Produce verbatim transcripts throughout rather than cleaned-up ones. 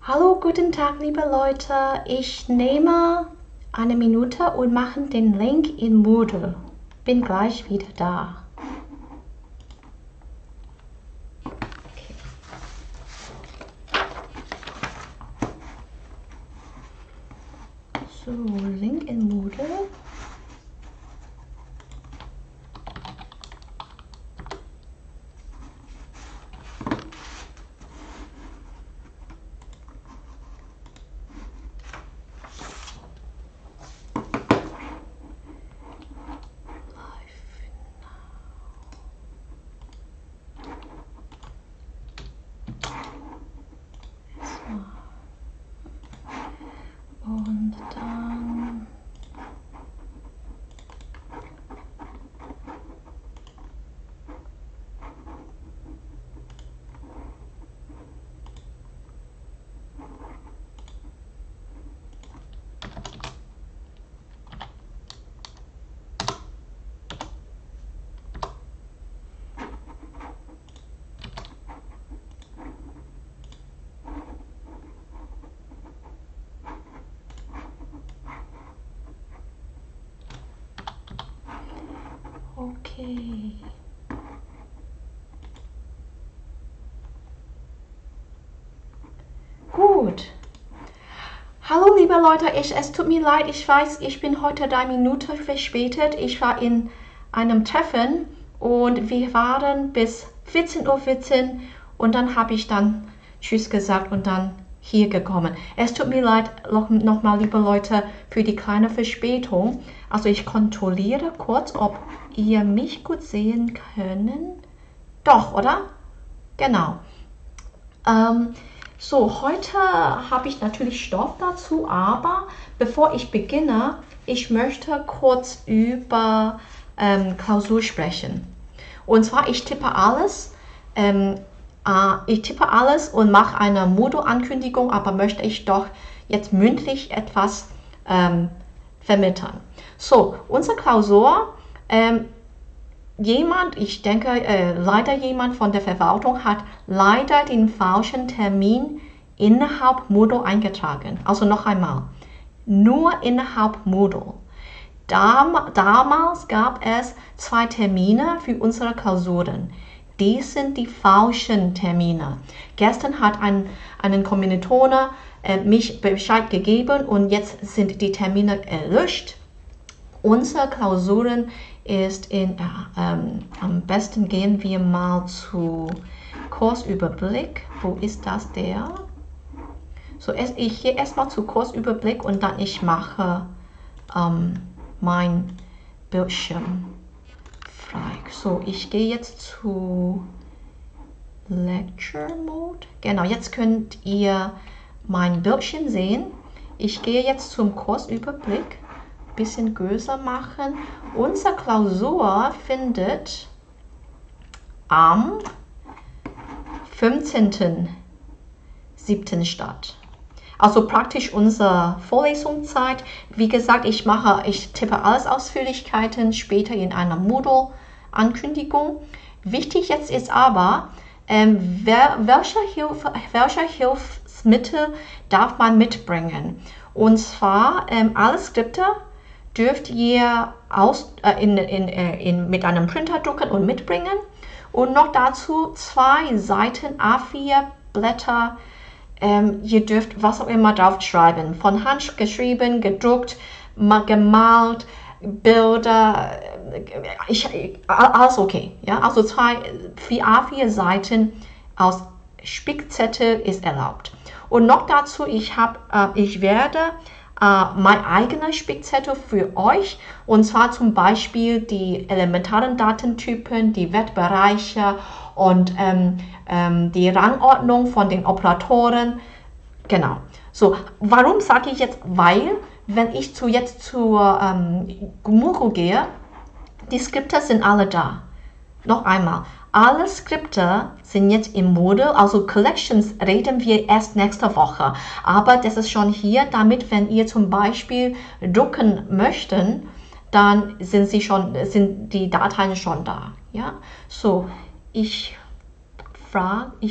Hallo, guten Tag, liebe Leute. Ich nehme eine Minute und mache den Link in Moodle. Bin gleich wieder da. So, Link in Moodle. Und dann okay. Gut. Hallo liebe Leute, ich, es tut mir leid, ich weiß, ich bin heute drei Minuten verspätet. Ich war in einem Treffen und wir waren bis vierzehn Uhr vierzehn und dann habe ich dann Tschüss gesagt und dann hier gekommen. Es tut mir leid nochmal, liebe Leute, für die kleine Verspätung. Also ich kontrolliere kurz, ob ihr mich gut sehen können. Doch, oder? Genau. Ähm, so, heute habe ich natürlich Stoff dazu, aber bevor ich beginne, ich möchte kurz über ähm, Klausur sprechen. Und zwar, ich tippe alles, ähm, äh, ich tippe alles und mache eine Moodle-Ankündigung, aber möchte ich doch jetzt mündlich etwas ähm, vermitteln. So, unsere Klausur, ähm, jemand, ich denke, äh, leider jemand von der Verwaltung hat leider den falschen Termin innerhalb Moodle eingetragen. Also noch einmal, nur innerhalb Moodle. Dam damals gab es zwei Termine für unsere Klausuren. Die sind die falschen Termine. Gestern hat ein, ein Kommilitone äh, mich Bescheid gegeben und jetzt sind die Termine erlöscht. Unsere Klausuren ist in, äh, ähm, am besten gehen wir mal zu Kursüberblick. Wo ist das der? So, ich gehe erstmal zu Kursüberblick und dann ich mache ähm, mein Bildschirm frei. So, ich gehe jetzt zu Lecture Mode. Genau, jetzt könnt ihr mein Bildschirm sehen. Ich gehe jetzt zum Kursüberblick. Bisschen größer machen. Unsere Klausur findet am fünfzehnten siebten statt. Also praktisch unsere Vorlesungszeit. Wie gesagt, ich mache, ich tippe alles Ausführlichkeiten später in einer Moodle-Ankündigung. Wichtig jetzt ist aber, ähm, wer, welche, Hilf, welche Hilfsmittel darf man mitbringen? Und zwar ähm, alle Skripte dürft ihr aus, äh, in, in, in, mit einem Printer drucken und mitbringen. Und noch dazu zwei Seiten A vier Blätter. Ähm, ihr dürft was auch immer drauf schreiben. Von Hand geschrieben, gedruckt, gemalt, Bilder. Ich, alles okay. Ja? Also zwei, vier A vier Seiten aus Spickzettel ist erlaubt. Und noch dazu, ich, hab, äh, ich werde Uh, mein eigener Spickzettel für euch, und zwar zum Beispiel die elementaren Datentypen, die Wertbereiche und ähm, ähm, die Rangordnung von den Operatoren. Genau. So, warum sage ich jetzt? Weil, wenn ich zu, jetzt zur ähm, Moodle gehe, die Skripte sind alle da. Noch einmal. Alle Skripte sind jetzt im Moodle, also Collections reden wir erst nächste Woche. Aber das ist schon hier, damit, wenn ihr zum Beispiel drucken möchten, dann sind, sie schon, sind die Dateien schon da. Ja? So, ich frage, ich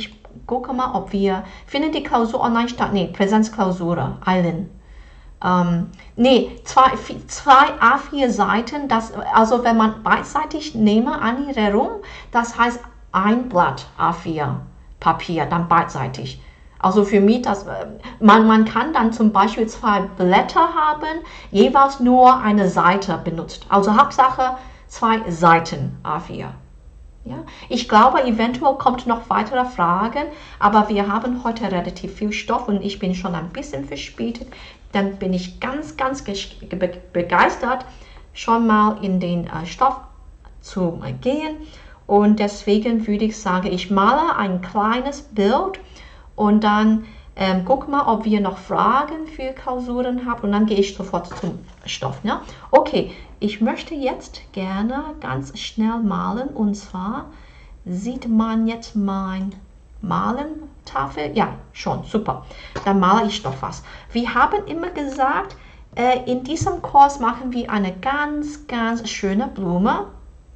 gucke mal, ob wir, finden die Klausur online statt? Nee, Präsenzklausur, Eileen. Ähm, nee, zwei, zwei A vier Seiten, das, also wenn man beidseitig nehme, Annäherung, das heißt ein Blatt A vier Papier, dann beidseitig. Also für mich, das, man, man kann dann zum Beispiel zwei Blätter haben, jeweils nur eine Seite benutzt. Also Hauptsache zwei Seiten A vier. Ja? Ich glaube, eventuell kommt noch weitere Fragen, aber wir haben heute relativ viel Stoff und ich bin schon ein bisschen verspätet. Dann bin ich ganz, ganz begeistert, schon mal in den äh, Stoff zu äh, gehen. Und deswegen würde ich sagen, ich male ein kleines Bild und dann ähm, guck mal, ob wir noch Fragen für Klausuren haben und dann gehe ich sofort zum Stoff. Ja? Okay, ich möchte jetzt gerne ganz schnell malen und zwar sieht man jetzt mein Malentafel? Ja, schon, super. Dann male ich doch was. Wir haben immer gesagt, äh, in diesem Kurs machen wir eine ganz, ganz schöne Blume.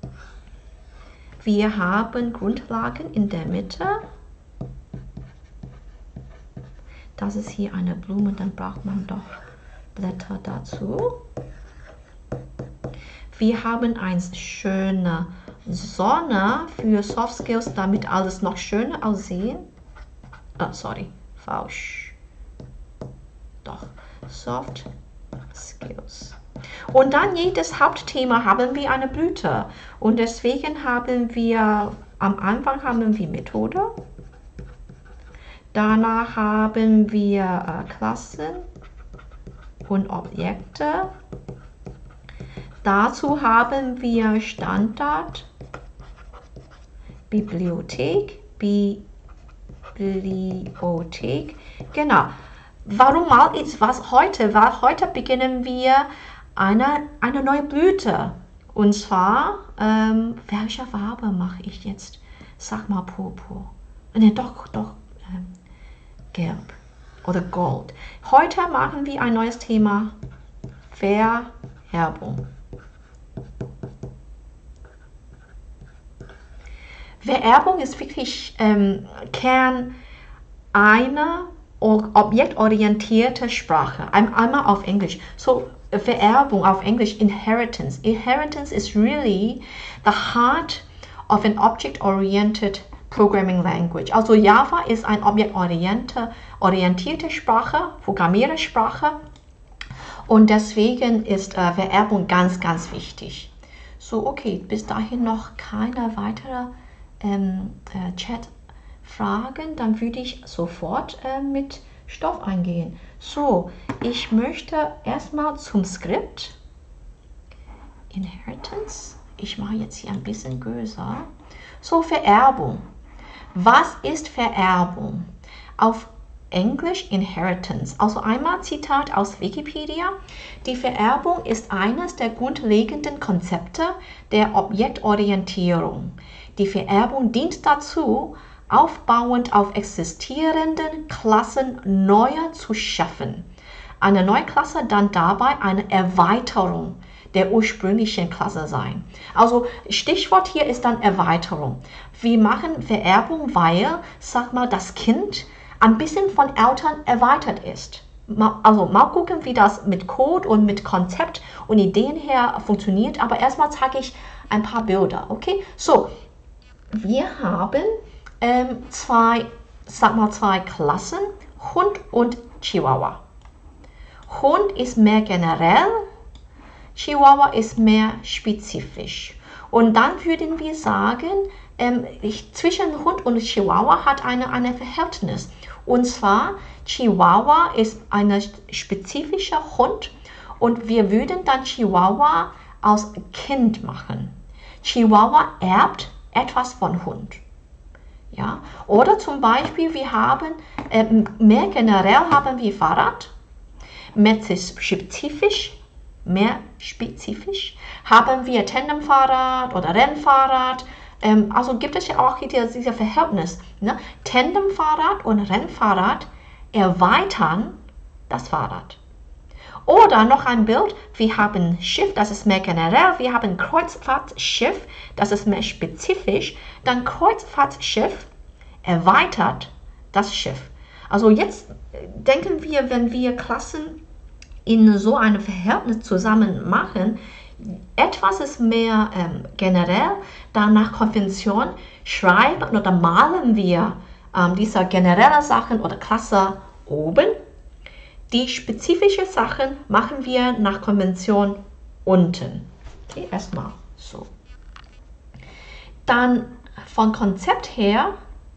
Wir haben Grundlagen in der Mitte. Das ist hier eine Blume, dann braucht man doch Blätter dazu. Wir haben eine schöne Sonne für Soft Skills, damit alles noch schöner aussehen. Oh, sorry, falsch. Doch, Soft Skills. Und dann jedes Hauptthema haben wir eine Blüte. Und deswegen haben wir, am Anfang haben wir Methode. Danach haben wir äh, Klassen und Objekte. Dazu haben wir Standard, Bibliothek, Bibliothek. Genau. Warum mal ist was heute? Weil heute beginnen wir eine, eine neue Blüte. Und zwar, ähm, welche Farbe mache ich jetzt? Sag mal Purpur. Ne, doch, doch, ähm, Gelb oder Gold. Heute machen wir ein neues Thema, Vererbung. Vererbung ist wirklich ähm, Kern einer objektorientierte Sprache. Einmal auf Englisch. So, Vererbung auf Englisch, Inheritance. Inheritance is really the heart of an object-oriented programming language. Also Java ist eine objektorientierte Sprache, Programmiersprache. Und deswegen ist äh, Vererbung ganz, ganz wichtig. So, okay, bis dahin noch keine weitere ähm, äh, Chat-Fragen. Dann würde ich sofort äh, mit Stoff eingehen. So, ich möchte erstmal zum Skript. Inheritance. Ich mache jetzt hier ein bisschen größer. So, Vererbung. Was ist Vererbung? Auf Englisch Inheritance. Also einmal Zitat aus Wikipedia. Die Vererbung ist eines der grundlegenden Konzepte der Objektorientierung. Die Vererbung dient dazu, aufbauend auf existierenden Klassen neue zu schaffen. Eine neue Klasse dann dabei eine Erweiterung der ursprünglichen Klasse sein. Also Stichwort hier ist dann Erweiterung. Wir machen Vererbung, weil, sag mal, das Kind ein bisschen von Eltern erweitert ist. Also mal gucken, wie das mit Code und mit Konzept und Ideen her funktioniert. Aber erstmal zeige ich ein paar Bilder. Okay, so, wir haben ähm, zwei, sag mal, zwei Klassen, Hund und Chihuahua. Hund ist mehr generell, Chihuahua ist mehr spezifisch. Und dann würden wir sagen, ähm, ich, zwischen Hund und Chihuahua hat eine, eine Verhältnis. Und zwar, Chihuahua ist ein spezifischer Hund und wir würden dann Chihuahua als Kind machen. Chihuahua erbt etwas von Hund. Ja? Oder zum Beispiel, wir haben, ähm, mehr generell haben wir Fahrrad, mehr spezifisch, mehr spezifisch haben wir Tandemfahrrad oder Rennfahrrad. Ähm, also gibt es ja auch hier dieses Verhältnis. Ne? Tandemfahrrad und Rennfahrrad erweitern das Fahrrad. Oder noch ein Bild, wir haben Schiff, das ist mehr generell, wir haben Kreuzfahrtschiff, das ist mehr spezifisch. Dann Kreuzfahrtschiff erweitert das Schiff. Also jetzt denken wir, wenn wir Klassen in so einem Verhältnis zusammen machen, etwas ist mehr ähm, generell, dann nach Konvention schreiben oder malen wir ähm, diese generelle Sachen oder Klasse oben. Die spezifischen Sachen machen wir nach Konvention unten. Okay, erstmal so. Dann von Konzept her,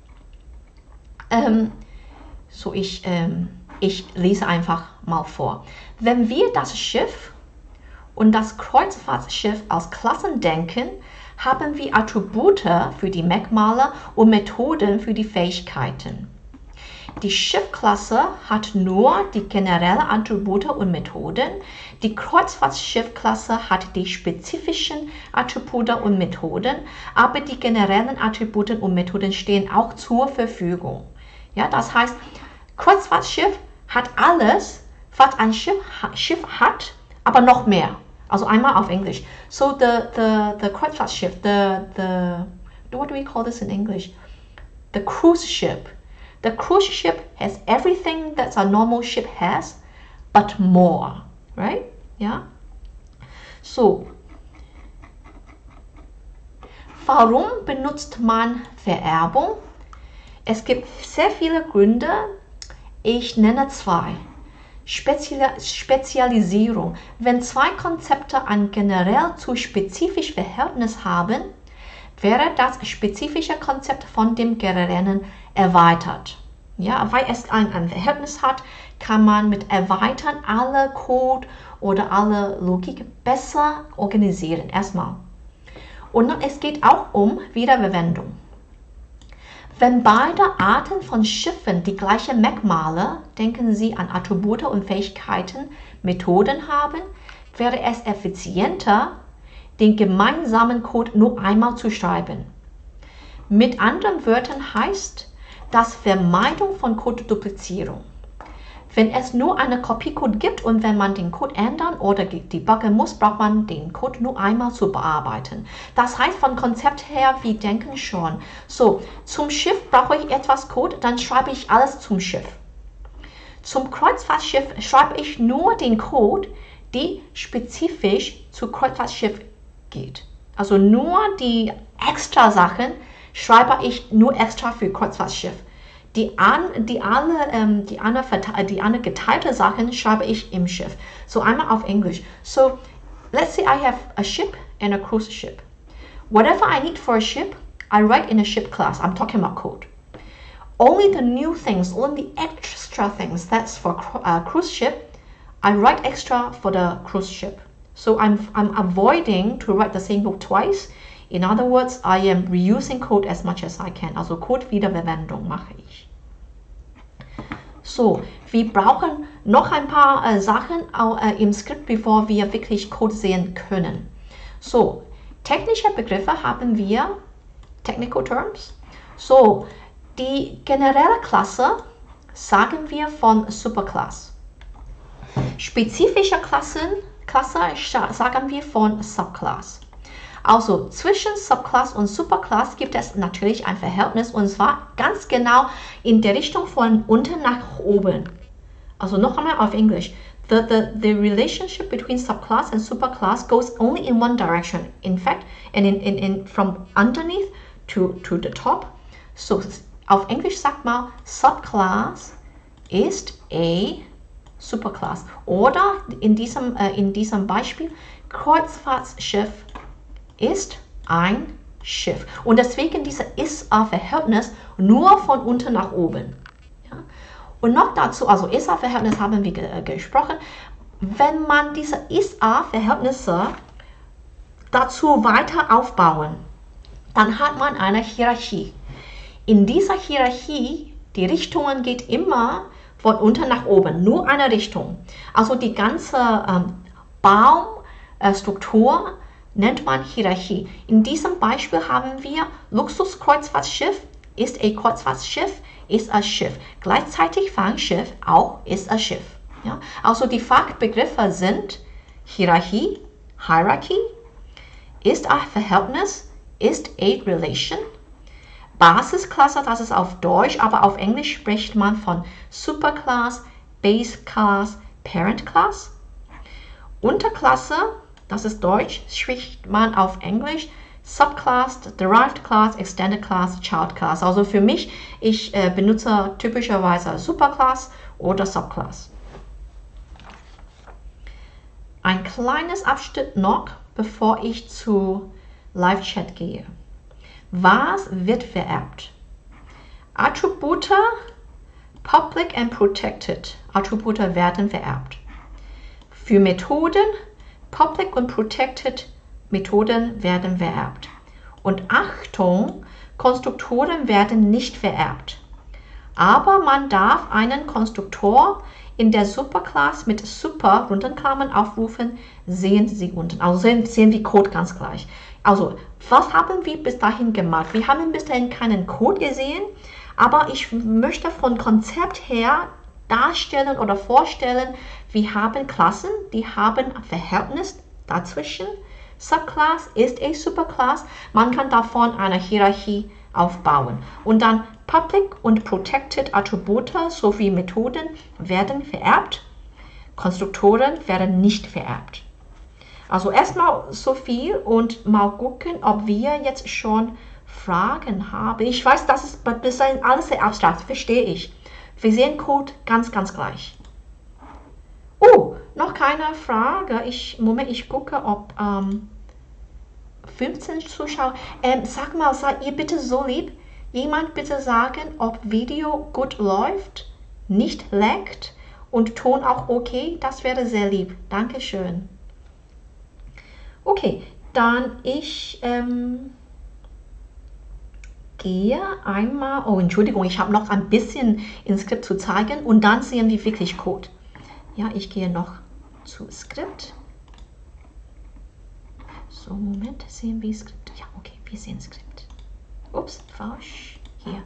ähm, so ich, ähm, ich lese einfach mal vor. Wenn wir das Schiff und das Kreuzfahrtschiff als Klassen denken, haben wir Attribute für die Merkmale und Methoden für die Fähigkeiten. Die Schiffklasse hat nur die generellen Attribute und Methoden. Die Kreuzfahrtschiffklasse hat die spezifischen Attribute und Methoden, aber die generellen Attribute und Methoden stehen auch zur Verfügung. Ja, das heißt, Kreuzfahrtschiff hat alles, was ein Schiff, Schiff hat, aber noch mehr. Also einmal auf Englisch. So the the the Kreuzfahrtschiff, the the what do we call this in English? The cruise ship. The cruise ship has everything that a normal ship has, but more, right? Ja. So. Warum benutzt man Vererbung? Es gibt sehr viele Gründe. Ich nenne zwei. Spezialisierung. Wenn zwei Konzepte ein generell zu spezifisch Verhältnis haben, wäre das spezifische Konzept von dem generellen erweitert. Ja, weil es ein, ein Verhältnis hat, kann man mit Erweitern alle Code oder alle Logik besser organisieren. Erstmal. Und dann, es geht auch um Wiederverwendung. Wenn beide Arten von Schiffen die gleichen Merkmale, denken Sie an Attribute und Fähigkeiten, Methoden haben, wäre es effizienter, den gemeinsamen Code nur einmal zu schreiben. Mit anderen Wörtern heißt das Vermeidung von Code-Duplizierung. Wenn es nur eine Kopiecode gibt und wenn man den Code ändern oder debuggen muss, braucht man den Code nur einmal zu bearbeiten. Das heißt, von Konzept her, wir denken schon, so, zum Schiff brauche ich etwas Code, dann schreibe ich alles zum Schiff. Zum Kreuzfahrtschiff schreibe ich nur den Code, der spezifisch zu Kreuzfahrtschiff geht. Also nur die extra Sachen schreibe ich nur extra für Kreuzfahrtschiff. Die, an, die, alle, ähm, die, alle, die alle geteilte Sachen schreibe ich im Schiff. So einmal auf Englisch. So, let's say I have a ship and a cruise ship. Whatever I need for a ship, I write in a ship class. I'm talking about code. Only the new things, only the extra things that's for a cruise ship, I write extra for the cruise ship. So I'm, I'm avoiding to write the same book twice. In other words, I am reusing code as much as I can. Also Code-Wiederverwendung mache ich. So, wir brauchen noch ein paar äh, Sachen äh, im Skript, bevor wir wirklich Code sehen können. So, technische Begriffe haben wir, Technical Terms. So, die generelle Klasse sagen wir von Superclass. Spezifische Klassen, Klasse sagen wir von Subclass. Also zwischen Subclass und Superclass gibt es natürlich ein Verhältnis und zwar ganz genau in der Richtung von unten nach oben. Also noch einmal auf Englisch. The, the, the relationship between subclass and superclass goes only in one direction. In fact, and in, in, in, from underneath to, to the top. So auf Englisch sagt man, Subclass ist a Superclass. Oder in diesem, äh, in diesem Beispiel, Kreuzfahrtschiff ist ein Schiff. Und deswegen dieses Ist-A-Verhältnis nur von unten nach oben. Ja? Und noch dazu, also Ist-A-Verhältnis haben wir ge äh, gesprochen, wenn man diese Ist-A-Verhältnisse dazu weiter aufbauen, dann hat man eine Hierarchie. In dieser Hierarchie, die Richtungen geht immer von unten nach oben, nur eine Richtung. Also die ganze ähm, Baumstruktur äh, nennt man Hierarchie. In diesem Beispiel haben wir Luxuskreuzfahrtschiff ist ein Kreuzfahrtschiff, ist ein Schiff. Gleichzeitig Fangschiff auch ist ein Schiff. Ja? Also die Fachbegriffe sind Hierarchie, Hierarchy, ist ein Verhältnis, ist a relation, Basisklasse, das ist auf Deutsch, aber auf Englisch spricht man von Superclass, Base Class, Parent Class. Unterklasse, das ist Deutsch, spricht man auf Englisch Subclass, Derived Class, Extended Class, Child Class. Also für mich, ich äh, benutze typischerweise Superclass oder Subclass. Ein kleines Abschnitt noch, bevor ich zu Live-Chat gehe. Was wird vererbt? Attribute, Public and Protected. Attribute werden vererbt. Für Methoden, Public und Protected Methoden werden vererbt. Und Achtung, Konstruktoren werden nicht vererbt. Aber man darf einen Konstruktor in der Superclass mit Super Rundenklammern aufrufen, sehen Sie unten. Also sehen, sehen wir Code ganz gleich. Also, was haben wir bis dahin gemacht? Wir haben bis dahin keinen Code gesehen, aber ich möchte von Konzept her darstellen oder vorstellen, wir haben Klassen, die haben ein Verhältnis dazwischen. Subclass ist a Superclass. Man kann davon eine Hierarchie aufbauen. Und dann Public und Protected Attribute sowie Methoden werden vererbt. Konstruktoren werden nicht vererbt. Also erstmal so viel und mal gucken, ob wir jetzt schon Fragen haben. Ich weiß, das ist bis dahin alles sehr abstrakt, verstehe ich. Wir sehen Code ganz, ganz gleich. Oh, noch keine Frage. Ich, Moment, ich gucke, ob ähm, fünfzehn Zuschauer. Ähm, sag mal, seid ihr bitte so lieb? Jemand bitte sagen, ob Video gut läuft, nicht laggt und Ton auch okay. Das wäre sehr lieb. Dankeschön. Okay, dann ich ähm, gehe einmal. Oh, Entschuldigung, ich habe noch ein bisschen ins Skript zu zeigen und dann sehen wir wirklich Code. Ja, ich gehe noch zu Skript. So, Moment, sehen wir Skript. Ja, okay, wir sehen Skript. Ups, falsch. Hier.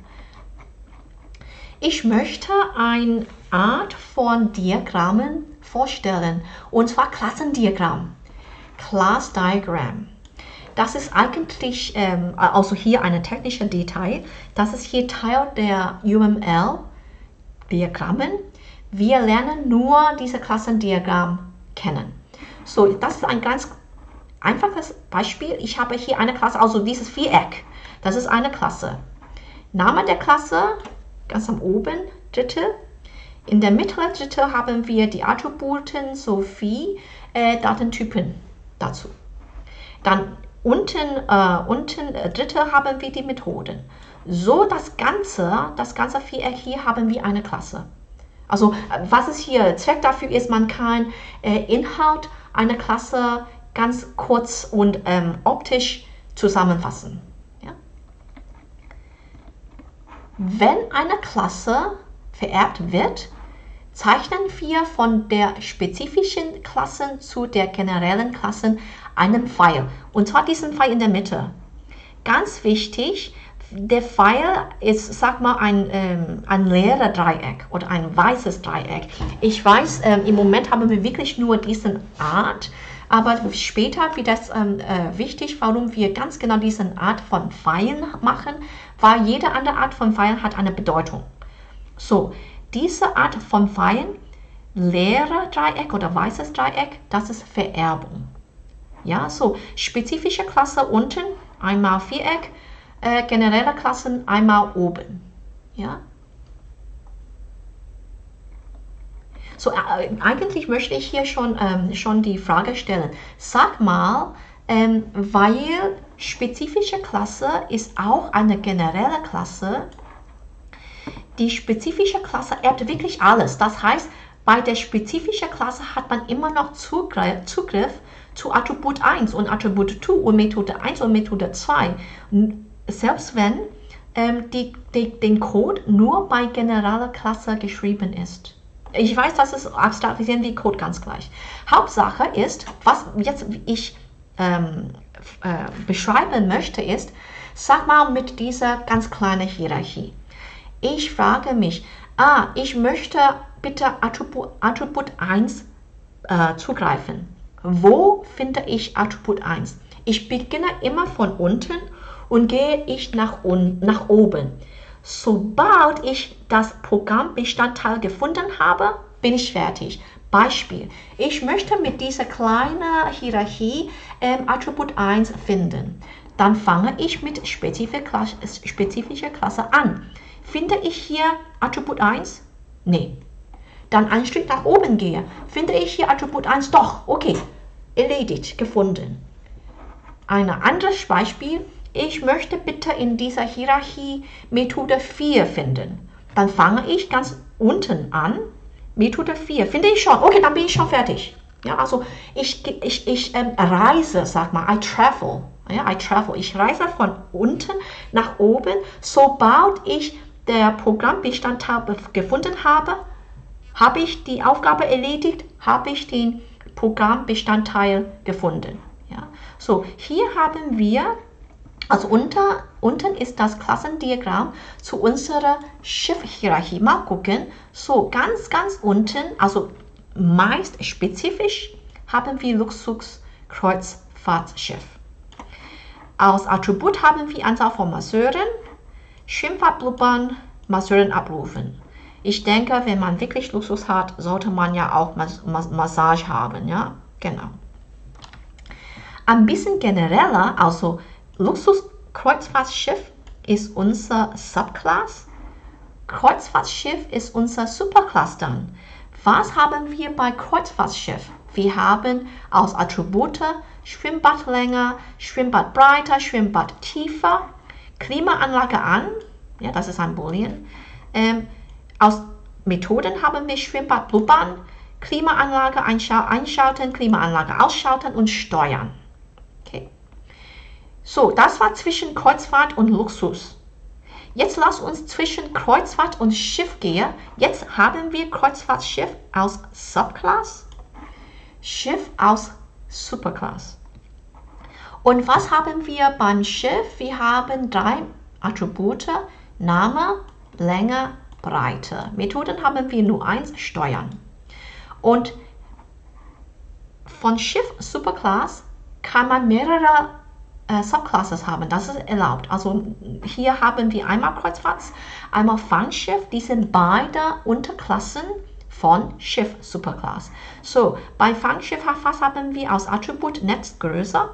Ich möchte eine Art von Diagrammen vorstellen, und zwar Klassendiagramm. Class Diagram. Das ist eigentlich, ähm, also hier ein technischer Detail, das ist hier Teil der U M L-Diagrammen. Wir lernen nur diese Klassendiagramm kennen. So, das ist ein ganz einfaches Beispiel. Ich habe hier eine Klasse, also dieses Viereck, das ist eine Klasse. Name der Klasse, ganz am oben, Drittel. In der mittleren Drittel haben wir die Attributen sowie äh, Datentypen dazu. Dann unten, äh, unten äh, Drittel haben wir die Methoden. So das ganze, das ganze Viereck hier haben wir eine Klasse. Also was ist hier Zweck dafür ist, man kann äh, Inhalt einer Klasse ganz kurz und ähm, optisch zusammenfassen. Ja? Wenn eine Klasse vererbt wird, zeichnen wir von der spezifischen Klasse zu der generellen Klasse einen Pfeil. Und zwar diesen Pfeil in der Mitte. Ganz wichtig, der Pfeil ist, sag mal, ein, ähm, ein leeres Dreieck oder ein weißes Dreieck. Ich weiß, ähm, im Moment haben wir wirklich nur diesen Art, aber später wird das ähm, äh, wichtig, warum wir ganz genau diese Art von Pfeilen machen, weil jede andere Art von Pfeilen hat eine Bedeutung. So, diese Art von Pfeilen, leere Dreieck oder weißes Dreieck, das ist Vererbung. Ja, so, spezifische Klasse unten, einmal Viereck, äh, generelle Klassen einmal oben. Ja. So, äh, eigentlich möchte ich hier schon, ähm, schon die Frage stellen. Sag mal, ähm, weil spezifische Klasse ist auch eine generelle Klasse, die spezifische Klasse erbt wirklich alles. Das heißt, bei der spezifischen Klasse hat man immer noch Zugriff, Zugriff zu Attribut eins und Attribut zwei und Methode eins und Methode zwei. Selbst wenn ähm, die, die, den Code nur bei generaler Klasse geschrieben ist. Ich weiß, das ist abstrakt, wir sehen die Code ganz gleich. Hauptsache ist, was jetzt ich ähm, äh, beschreiben möchte, ist, sag mal mit dieser ganz kleinen Hierarchie. Ich frage mich, ah, ich möchte bitte Attribut, Attribut eins äh, zugreifen. Wo finde ich Attribut eins? Ich beginne immer von unten und gehe ich nach, unten, nach oben. Sobald ich das Programmbestandteil gefunden habe, bin ich fertig. Beispiel, ich möchte mit dieser kleinen Hierarchie ähm, Attribut eins finden. Dann fange ich mit spezifischer Klasse, spezifischer Klasse an. Finde ich hier Attribut eins? Nee. Dann einen Schritt nach oben gehe. Finde ich hier Attribut eins? Doch. Okay. Erledigt. Gefunden. Ein anderes Beispiel. Ich möchte bitte in dieser Hierarchie Methode vier finden. Dann fange ich ganz unten an. Methode vier. Finde ich schon. Okay, dann bin ich schon fertig. Ja, also ich, ich, ich ähm, reise, sag mal, I travel. Ja, I travel. Ich reise von unten nach oben. Sobald ich der Programmbestandteil gefunden habe, habe ich die Aufgabe erledigt, habe ich den Programmbestandteil gefunden. Ja, so, hier haben wir, also unter, unten ist das Klassendiagramm zu unserer Schiffhierarchie. Mal gucken, so ganz, ganz unten, also meist spezifisch, haben wir Luxus-Kreuzfahrtschiff. Als Attribut haben wir Anzahl von Masseuren, Schwimmbad blubbern, Masseuren abrufen. Ich denke, wenn man wirklich Luxus hat, sollte man ja auch Mas Mas Massage haben, ja, genau. Ein bisschen genereller, also Luxus-Kreuzfahrtschiff ist unser Subclass, Kreuzfahrtschiff ist unser Superclass dann. Was haben wir bei Kreuzfahrtschiff? Wir haben als Attribute Schwimmbadlänge, Schwimmbadbreite, Schwimmbadtiefe, Klimaanlage an, ja, das ist ein Boolean. Ähm, Aus Methoden haben wir Schwimmbad blubbern, Klimaanlage einschalten, Klimaanlage ausschalten und steuern. Okay. So, das war zwischen Kreuzfahrt und Luxus. Jetzt lass uns zwischen Kreuzfahrt und Schiff gehen. Jetzt haben wir Kreuzfahrtschiff als Subclass, Schiff als Superclass. Und was haben wir beim Schiff? Wir haben drei Attribute, Name, Länge, Breite. Methoden haben wir nur eins, steuern. Und von Schiff Superclass kann man mehrere äh, Subclasses haben. Das ist erlaubt. Also hier haben wir einmal Kreuzfahrt, einmal Fangschiff. Die sind beide Unterklassen von Schiff Superclass. So, bei Fangschiff was haben wir als Attribut Netzgröße.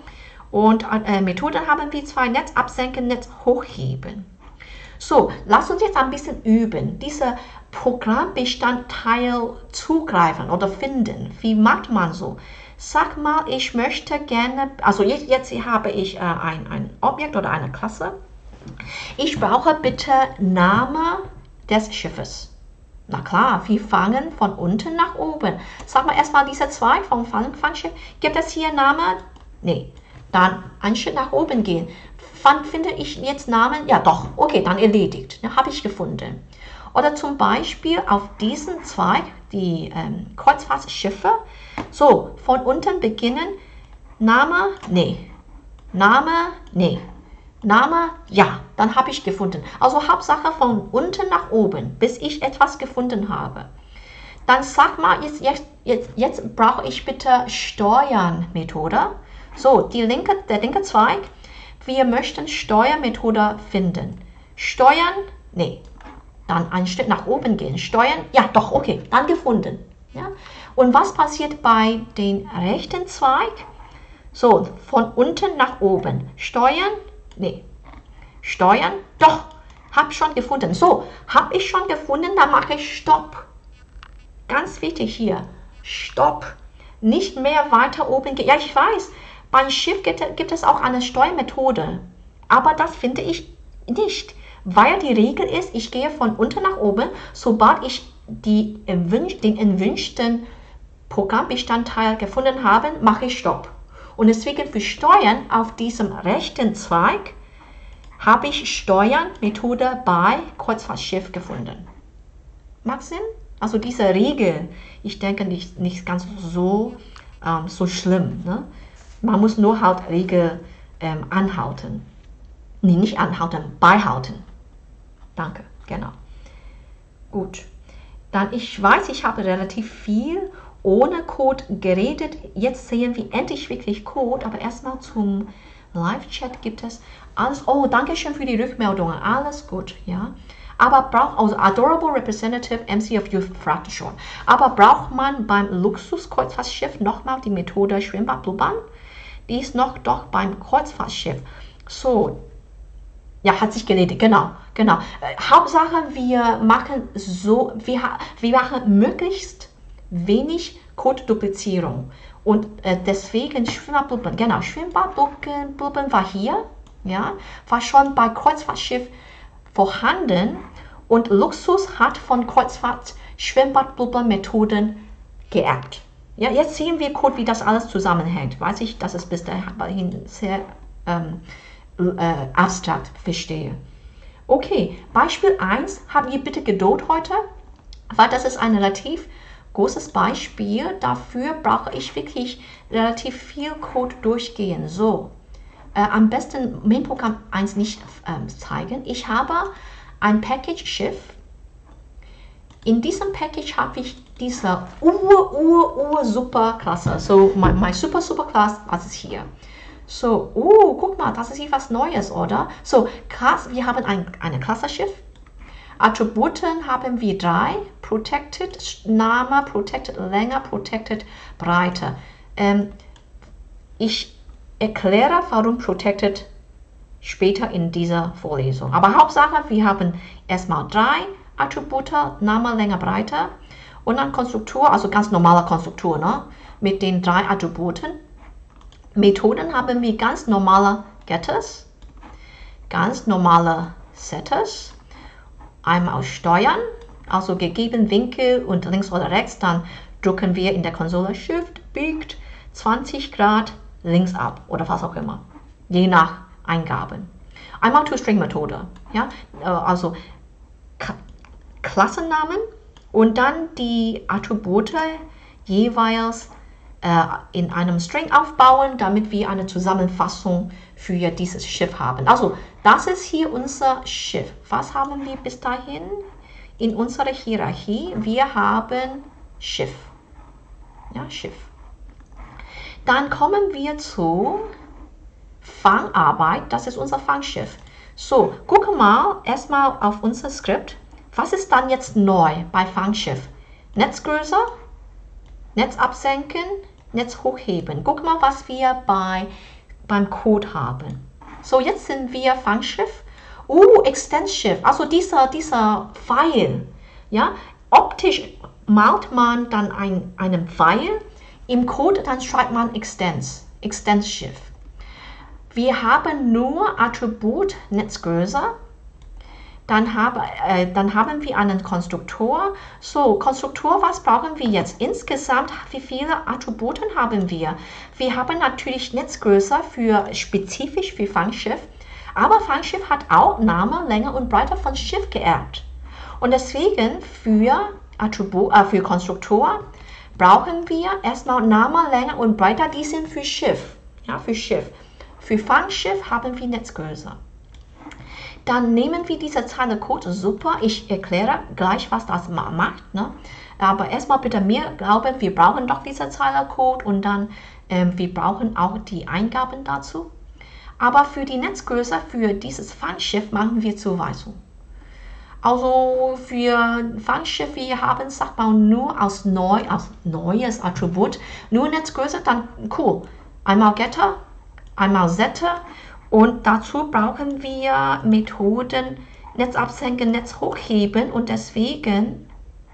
Und äh, Methoden haben wir zwei, Netz absenken, Netz hochheben. So, lass uns jetzt ein bisschen üben, diese Programmbestandteil zugreifen oder finden. Wie macht man so? Sag mal, ich möchte gerne, also jetzt, jetzt habe ich äh, ein, ein Objekt oder eine Klasse. Ich brauche bitte Name des Schiffes. Na klar, wir fangen von unten nach oben. Sag mal erstmal diese zwei vom Fangschiff. Gibt es hier Name? Nee. Dann einen Schritt nach oben gehen. Wann finde ich jetzt Namen? Ja doch, okay, dann erledigt. Ja, habe ich gefunden. Oder zum Beispiel auf diesen Zweig, die ähm, Kreuzfahrtschiffe. So, von unten beginnen. Name? Nee. Name? Nee. Name? Ja, dann habe ich gefunden. Also Hauptsache von unten nach oben, bis ich etwas gefunden habe. Dann sag mal, jetzt, jetzt, jetzt, jetzt brauche ich bitte Steuern-Methode. So, die linke, der linke Zweig. Wir möchten Steuermethode finden. Steuern? Nee. Dann einen Schritt nach oben gehen. Steuern? Ja, doch, okay. Dann gefunden. Ja? Und was passiert bei den rechten Zweig? So, von unten nach oben. Steuern? Nee. Steuern? Doch. Hab schon gefunden. So, habe ich schon gefunden, dann mache ich Stopp. Ganz wichtig hier. Stopp. Nicht mehr weiter oben gehen. Ja, ich weiß. Beim Schiff gibt, gibt es auch eine Steuermethode, aber das finde ich nicht, weil die Regel ist, ich gehe von unten nach oben, sobald ich die, den erwünschten Programmbestandteil gefunden habe, mache ich Stopp. Und deswegen für Steuern auf diesem rechten Zweig habe ich Steuern-Methode bei Kreuzfahrtschiff gefunden. Macht Sinn? Also diese Regel, ich denke nicht, nicht ganz so, ähm, so schlimm, ne? Man muss nur halt Regel ähm, anhalten. Nee, nicht anhalten, beihalten. Danke, genau. Gut. Dann, ich weiß, ich habe relativ viel ohne Code geredet. Jetzt sehen wir endlich wirklich Code, aber erstmal zum Live-Chat gibt es. Alles, oh, danke schön für die Rückmeldungen. Alles gut, ja. Aber braucht, also Adorable Representative M C of Youth fragte schon. Aber braucht man beim Luxus-Kreuzfahrtschiff nochmal die Methode Schwimmbad blubbern? Die ist noch doch beim Kreuzfahrtschiff. So, ja, hat sich erledigt, genau, genau. Äh, Hauptsache, wir machen so, wir, wir machen möglichst wenig Codeduplizierung. Und äh, deswegen Schwimmbadblubbern, genau, Schwimmbadblubbern war hier, ja, war schon bei Kreuzfahrtschiff vorhanden und Luxus hat von Kreuzfahrt Schwimmbadblubbern-Methoden geerbt. Ja, jetzt sehen wir kurz, wie das alles zusammenhängt. Weiß ich, dass es bis dahin sehr ähm, äh, abstrakt verstehe. Okay, Beispiel eins, habt ihr bitte Geduld heute, weil das ist ein relativ großes Beispiel. Dafür brauche ich wirklich relativ viel Code durchgehen. So, äh, am besten Main-Programm eins nicht äh, zeigen. Ich habe ein Package-Schiff. In diesem Package habe ich diese ur, ur, ur super Klasse. So, mein, mein super, super Klasse, was ist hier? So, oh, guck mal, das ist hier was Neues, oder? So, krass, wir haben ein eine Klasse-Schiff. Attributen haben wir drei. Protected, Name, Protected, Länge, Protected, Breite. Ähm, ich erkläre, warum Protected später in dieser Vorlesung. Aber Hauptsache, wir haben erstmal drei Attribute, Name, Länge, Breite und dann Konstruktor, also ganz normale Konstruktor, ne? Mit den drei Attributen. Methoden haben wir ganz normale Getters, ganz normale Setters, einmal steuern, also gegeben Winkel und links oder rechts, dann drücken wir in der Konsole Shift, biegt zwanzig Grad links ab oder was auch immer, je nach Eingaben. Einmal ToString-Methode, ja, also Klassennamen und dann die Attribute jeweils äh, in einem String aufbauen, damit wir eine Zusammenfassung für dieses Schiff haben. Also das ist hier unser Schiff. Was haben wir bis dahin in unserer Hierarchie? Wir haben Schiff. Ja, Schiff. Dann kommen wir zu Fangarbeit. Das ist unser Fangschiff. So, gucke mal erstmal auf unser Skript. Was ist dann jetzt neu bei Fangschiff? Netzgröße, Netz absenken, Netz hochheben. Guck mal, was wir bei, beim Code haben. So, jetzt sind wir Fangschiff. Uh, Extend-Schiff, also dieser, dieser Pfeil. Ja, optisch malt man dann ein, einen Pfeil. Im Code dann schreibt man Extends, Extend-Schiff. Wir haben nur Attribut Netzgröße. Dann, habe, äh, dann haben wir einen Konstruktor. So, Konstruktor, was brauchen wir jetzt? Insgesamt, wie viele Attribute haben wir? Wir haben natürlich Netzgröße für spezifisch für Fangschiff, aber Fangschiff hat auch Name, Länge und Breite von Schiff geerbt. Und deswegen für, Attribut, äh, für Konstruktor brauchen wir erstmal Name, Länge und Breite, die sind für Schiff. Ja, für Schiff. Für Fangschiff haben wir Netzgröße. Dann nehmen wir diese Zeile Code, super, ich erkläre gleich, was das macht. Ne? Aber erstmal bitte mir glauben, wir brauchen doch diese Zeile Code und dann ähm, wir brauchen auch die Eingaben dazu. Aber für die Netzgröße, für dieses Fangschiff machen wir Zuweisung. Also für Fangschiff, wir haben, sagt man, nur als, neu, als neues Attribut, nur Netzgröße, dann cool. Einmal Getter, einmal Setter. Und dazu brauchen wir Methoden Netz absenken, Netz hochheben und deswegen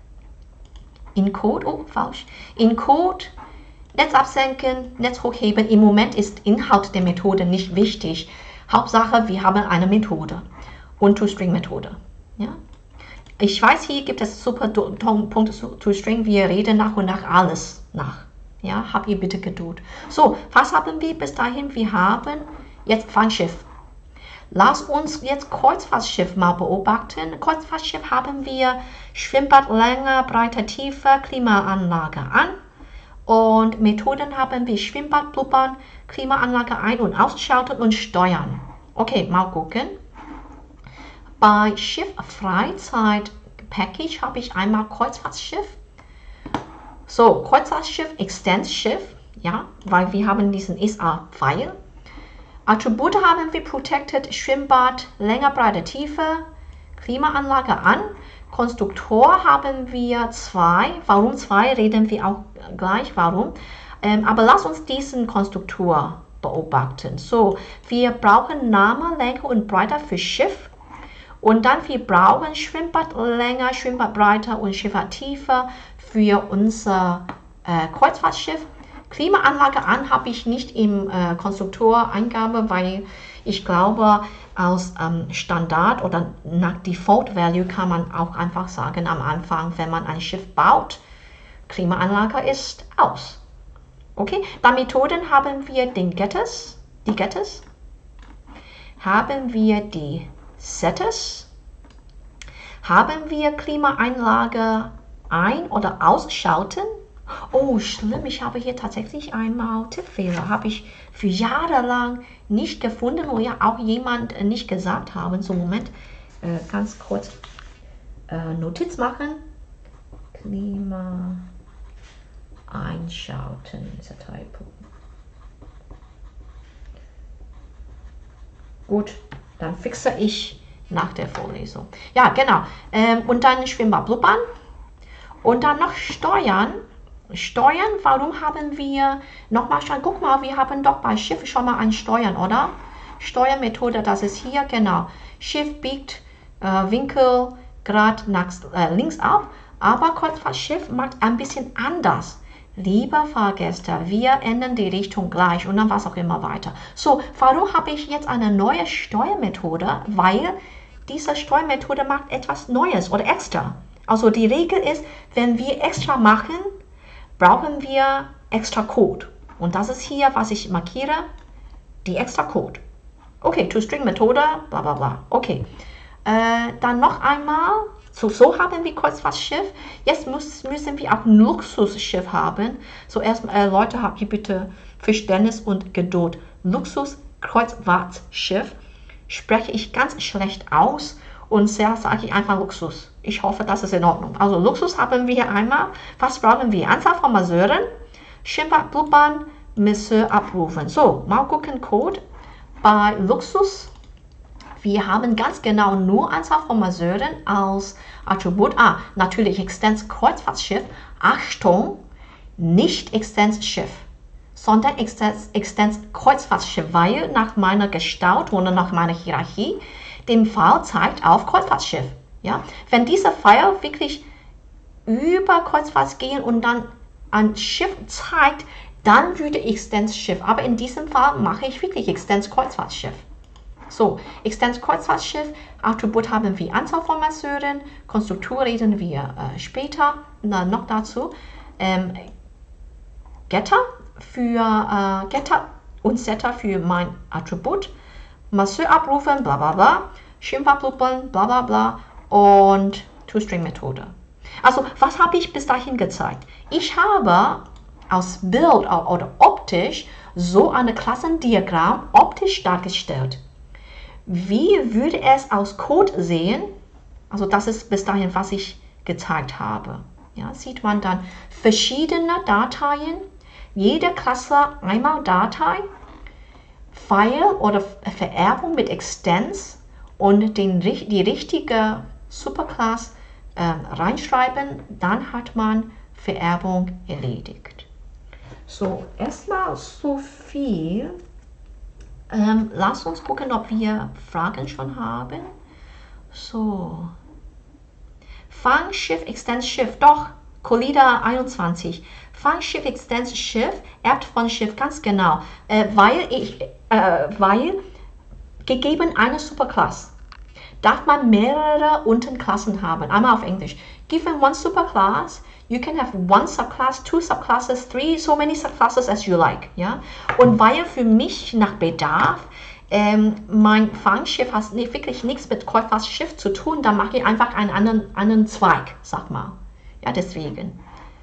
in Code, oh falsch, in Code Netz absenken, Netz hochheben. Im Moment ist Inhalt der Methode nicht wichtig. Hauptsache, wir haben eine Methode und ToString-Methode. Ja? Ich weiß, hier gibt es super Punkte zu ToString. Wir reden nach und nach alles nach. Ja, habt ihr bitte Geduld. So, was haben wir bis dahin? Wir haben jetzt Fangschiff. Lass uns jetzt Kreuzfahrtschiff mal beobachten. Kreuzfahrtschiff haben wir Schwimmbad, Länge, Breite, Tiefe, Klimaanlage an. Und Methoden haben wir Schwimmbad, Blubbern, Klimaanlage ein- und ausschalten und steuern. Okay, mal gucken. Bei Schiff Freizeit Package habe ich einmal Kreuzfahrtschiff. So, Kreuzfahrtschiff, Extend-Schiff, ja, weil wir haben diesen S A-Pfeil. Attribute haben wir Protected, Schwimmbad, Länge, Breite, Tiefe, Klimaanlage an. Konstruktor haben wir zwei. Warum zwei? Reden wir auch gleich, warum. Ähm, aber lass uns diesen Konstruktor beobachten. So, wir brauchen Name, Länge und Breite für Schiff. Und dann wir brauchen Schwimmbadlänge, Schwimmbadbreite und Schiffahrtiefe für unser äh, Kreuzfahrtschiff. Klimaanlage an habe ich nicht im äh, Konstruktor Eingabe, weil ich glaube, aus ähm, Standard oder nach Default Value kann man auch einfach sagen am Anfang, wenn man ein Schiff baut, Klimaanlage ist aus. Okay, bei Methoden haben wir den Getters, die Getters, haben wir die Setters, haben wir Klimaanlage ein- oder ausschalten. Oh, schlimm, ich habe hier tatsächlich einmal Tippfehler, habe ich für Jahre lang nicht gefunden, wo ja auch jemand nicht gesagt haben. So, Moment, äh, ganz kurz äh, Notiz machen. Klima einschalten, dieser Teilpunkt. Gut, dann fixe ich nach der Vorlesung. Ja, genau. Ähm, und dann Schwimmbad blubbern. Und dann noch Steuern. Steuern, warum haben wir, nochmal schauen, guck mal, wir haben doch bei Schiff schon mal ein Steuern, oder? Steuermethode, das ist hier, genau. Schiff biegt äh, Winkel Grad nach äh, links ab, aber Kreuzfahrtschiff macht ein bisschen anders. Liebe Fahrgäste, wir ändern die Richtung gleich und dann was auch immer weiter. So, warum habe ich jetzt eine neue Steuermethode? Weil diese Steuermethode macht etwas Neues oder extra. Also die Regel ist, wenn wir extra machen, brauchen wir extra Code. Und das ist hier, was ich markiere, die extra Code. Okay, To-String-Methode, bla bla bla. Okay, äh, dann noch einmal, so, so haben wir Kreuzfahrtschiff. Jetzt muss, müssen wir auch ein Luxusschiff haben. So erstmal, äh, Leute, habt ihr bitte Verständnis und Geduld. Luxus-Kreuzfahrtschiff spreche ich ganz schlecht aus und sehr sage ich einfach Luxus. Ich hoffe, das ist in Ordnung. Also Luxus haben wir hier einmal. Was brauchen wir? Anzahl von Masseuren, Schwimmbad blubbern, Masseur abrufen. So, mal gucken, Code. Bei Luxus, wir haben ganz genau nur Anzahl von Masseuren als Attribut. Ah, natürlich Extens Kreuzfahrtschiff. Achtung, nicht Extens Schiff, sondern Extens, Extens Kreuzfahrtschiff, weil nach meiner Gestalt oder nach meiner Hierarchie dem Pfeil zeigt auf Kreuzfahrtschiff. Ja? Wenn dieser Pfeil wirklich über Kreuzfahrt gehen und dann ein Schiff zeigt, dann würde Extens Schiff. Aber in diesem Fall mache ich wirklich Extens Kreuzfahrtschiff. So, Extens Kreuzfahrtschiff, Attribut haben wir Anzahl von Masseuren, Konstruktur reden wir äh, später na, noch dazu. Ähm, Getter für äh, Getter und Setter für mein Attribut. Masseur abrufen, bla bla bla, Schwimmbad blubbern, bla bla bla und To-String-Methode. Also, was habe ich bis dahin gezeigt? Ich habe aus Bild oder optisch so ein Klassendiagramm optisch dargestellt. Wie würde es aus Code sehen? Also, das ist bis dahin, was ich gezeigt habe. Ja, sieht man dann verschiedene Dateien, jede Klasse einmal Datei, File oder Vererbung mit Extens und den, die richtige Superclass äh, reinschreiben, dann hat man Vererbung erledigt. So, erstmal so viel. Ähm, lass uns gucken, ob wir Fragen schon haben. So. Fangschiff, Extens Schiff, doch, Colida einundzwanzig. Fangschiff, Extens Schiff, erbt von Schiff, ganz genau. Äh, weil, ich, äh, weil, gegeben eine Superclass, darf man mehrere Unterklassen haben. Einmal auf Englisch. Given one superclass, you can have one subclass, two subclasses, three, so many subclasses as you like. Ja? Und weil für mich nach Bedarf ähm, mein Fangschiff hat nicht, wirklich nichts mit Kreuzfahrtschiff zu tun, dann mache ich einfach einen anderen, anderen Zweig, sag mal. Ja, deswegen.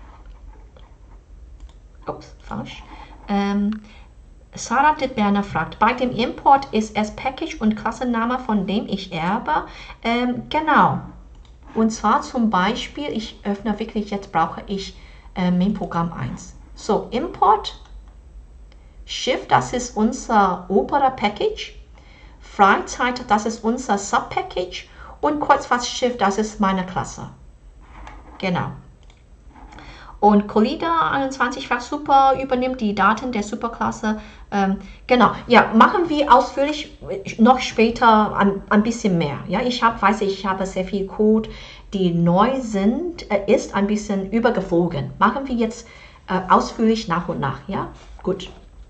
Ups, falsch. Ähm, Sarah Dittberner fragt, bei dem Import ist es Package und Klassenname, von dem ich erbe. Ähm, genau. Und zwar zum Beispiel, ich öffne wirklich, jetzt brauche ich äh, Main-Programm eins. So, Import Schiff, das ist unser Opera Package. Freizeit, das ist unser Sub-Package. Und Kreuzfahrtschiff, das ist meine Klasse. Genau. Und Colida einundzwanzig Fach Super übernimmt die Daten der Superklasse. Ähm, genau, ja, machen wir ausführlich noch später ein, ein bisschen mehr. Ja, ich habe, weiß ich, ich habe sehr viel Code, die neu sind, äh, ist ein bisschen übergeflogen. Machen wir jetzt äh, ausführlich nach und nach. Ja, gut.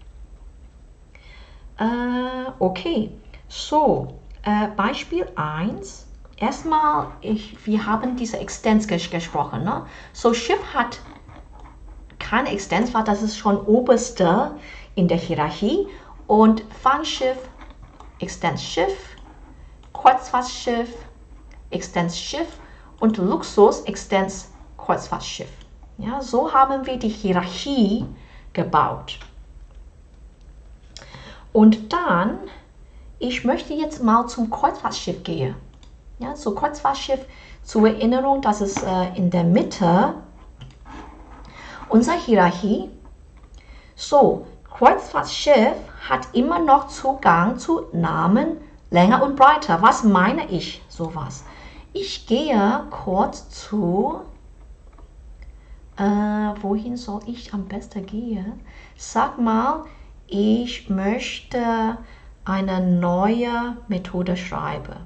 Äh, okay, so, äh, Beispiel eins. Erstmal, ich, wir haben diese Extens ges gesprochen. Ne? So, Schiff hat keine Extens, war das ist schon oberste in der Hierarchie. Und Fangschiff, Extensschiff, Kreuzfahrtschiff, Extensschiff und Luxus, Extens Kreuzfahrtschiff. Ja, so haben wir die Hierarchie gebaut. Und dann, ich möchte jetzt mal zum Kreuzfahrtschiff gehen. Ja, so Kreuzfahrtschiff, zur Erinnerung, das ist äh, in der Mitte unserer Hierarchie. So, Kreuzfahrtschiff hat immer noch Zugang zu Namen länger und breiter. Was meine ich sowas? Ich gehe kurz zu, äh, wohin soll ich am besten gehen? Sag mal, ich möchte eine neue Methode schreiben.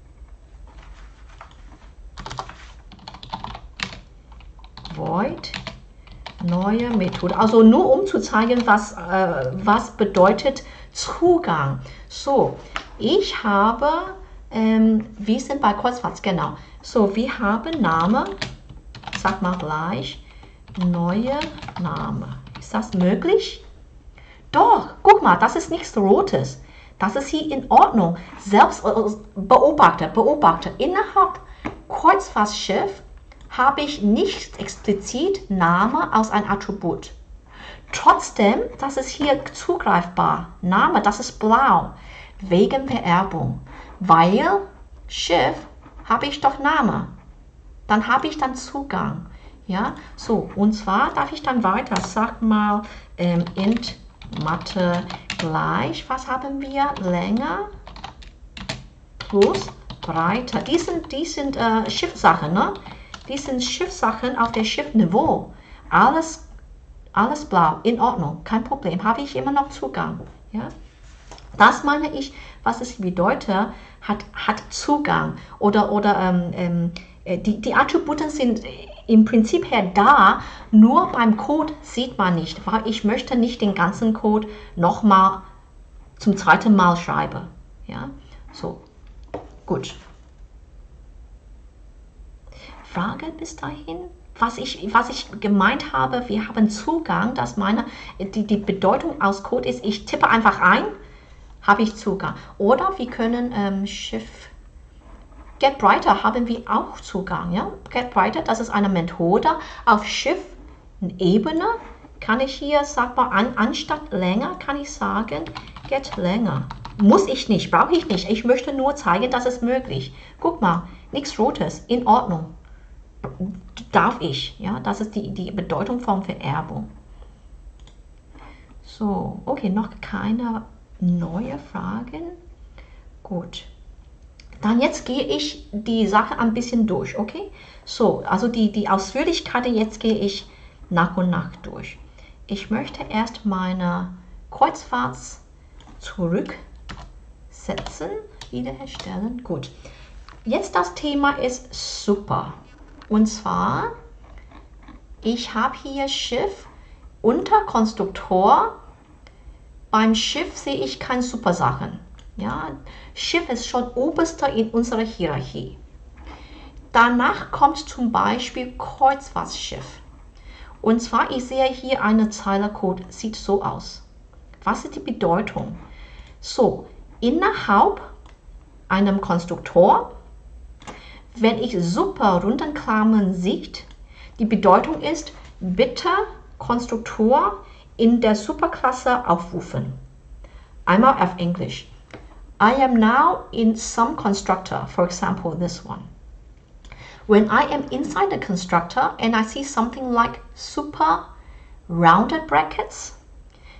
Void, neue Methode. Also nur um zu zeigen, was, äh, was bedeutet Zugang. So, ich habe, ähm, wir sind bei Kreuzfahrt, genau. So, wir haben Name, sag mal gleich, neue Name. Ist das möglich? Doch, guck mal, das ist nichts Rotes. Das ist hier in Ordnung. Selbst äh, beobachte, beobachte. Innerhalb Kreuzfahrtschiff habe ich nicht explizit Name als ein Attribut. Trotzdem, das ist hier zugreifbar. Name, das ist blau. Wegen Vererbung. Weil Schiff habe ich doch Name. Dann habe ich dann Zugang. Ja, so, und zwar darf ich dann weiter. Sag mal, ähm, int Mathe gleich, was haben wir? Länger plus breiter. Die sind, die sind äh, Schiffsachen, ne? Die sind Schiffsachen auf der Schiffniveau. Alles, alles blau, in Ordnung, kein Problem. Habe ich immer noch Zugang. Ja? Das meine ich, was es bedeutet, hat, hat Zugang. Oder, oder ähm, ähm, die, die Attribute sind im Prinzip her da, nur beim Code sieht man nicht, weil ich möchte nicht den ganzen Code nochmal zum zweiten Mal schreiben. Ja? So, gut. Frage bis dahin? Was ich, was ich gemeint habe, wir haben Zugang, dass meine, die, die Bedeutung aus Code ist, ich tippe einfach ein, habe ich Zugang. Oder wir können ähm, Schiff Get Brighter haben wir auch Zugang. Ja? Get Brighter, das ist eine Methode auf Schiff-Ebene. Kann ich hier, sag mal, an, anstatt länger, kann ich sagen, get länger. Muss ich nicht, brauche ich nicht. Ich möchte nur zeigen, dass es möglich. Guck mal, nichts Rotes, in Ordnung. Darf ich. Ja? Das ist die, die Bedeutung von Vererbung. So, okay, noch keine neue Fragen. Gut. Dann jetzt gehe ich die Sache ein bisschen durch, okay? So, also die, die Ausführlichkeit, jetzt gehe ich nach und nach durch. Ich möchte erst meine Kreuzfahrt zurücksetzen, wiederherstellen. Gut, jetzt das Thema ist super. Und zwar, ich habe hier Schiff unter Konstruktor. Beim Schiff sehe ich keine super Sachen. Ja, Schiff ist schon oberster in unserer Hierarchie. Danach kommt zum Beispiel Kreuzfahrtschiff. Und zwar, ich sehe hier eine Zeile Code, sieht so aus. Was ist die Bedeutung? So, innerhalb einem Konstruktor, wenn ich super runterklammern sieht, die Bedeutung ist, bitte Konstruktor in der Superklasse aufrufen. Einmal auf Englisch. I am now in some constructor, for example, this one. When I am inside the constructor and I see something like super rounded brackets,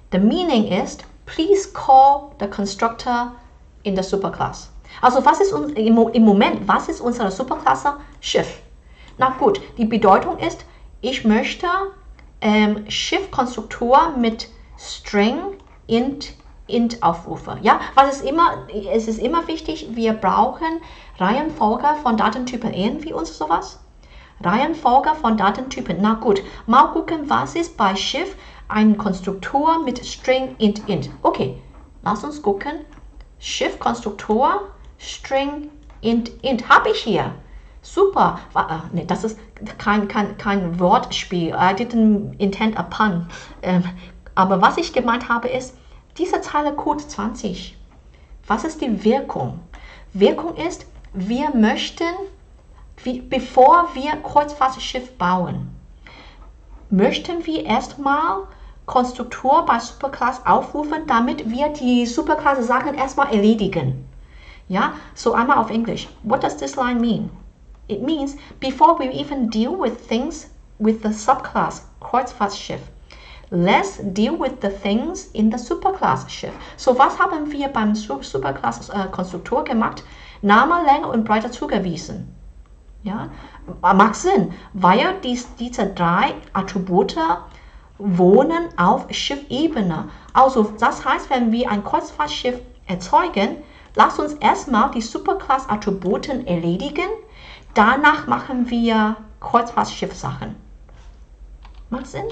The meaning ist, please call the constructor in the superclass. Also was ist im Moment, was ist unsere Superklasse? Schiff. Na gut, die Bedeutung ist, ich möchte ähm, Schiffkonstruktor mit String int int aufrufe. Ja, was ist immer, es ist immer wichtig, wir brauchen Reihenfolge von Datentypen. Irgendwie uns sowas? Reihenfolge von Datentypen. Na gut, mal gucken, was ist bei Schiff ein Konstruktor mit String int int. Okay, lass uns gucken. Schiffkonstruktor String int int habe ich hier. Super. Äh, nee, das ist kein, kein, kein Wortspiel. I didn't intend a pun. Ähm, aber was ich gemeint habe ist, diese Zeile Code zwanzig. Was ist die Wirkung? Wirkung ist, wir möchten, wie, bevor wir Kreuzfahrtschiff bauen, möchten wir erstmal Konstruktor bei Superclass aufrufen, damit wir die Superklasse-Sachen erstmal erledigen. Ja, so einmal auf Englisch. What does this line mean? It means, before we even deal with things with the subclass Kreuzfahrtschiff, let's deal with the things in the Superclass Schiff. So, was haben wir beim Superclass äh, Konstruktor gemacht? Name, Länge und Breite zugewiesen. Ja, macht Sinn, weil dies, diese drei Attribute wohnen auf Schiffebene. Also, das heißt, wenn wir ein Kreuzfahrtschiff erzeugen, lasst uns erstmal die Superclass Attributen erledigen. Danach machen wir Kreuzfahrtschiff-Sachen. Macht Sinn?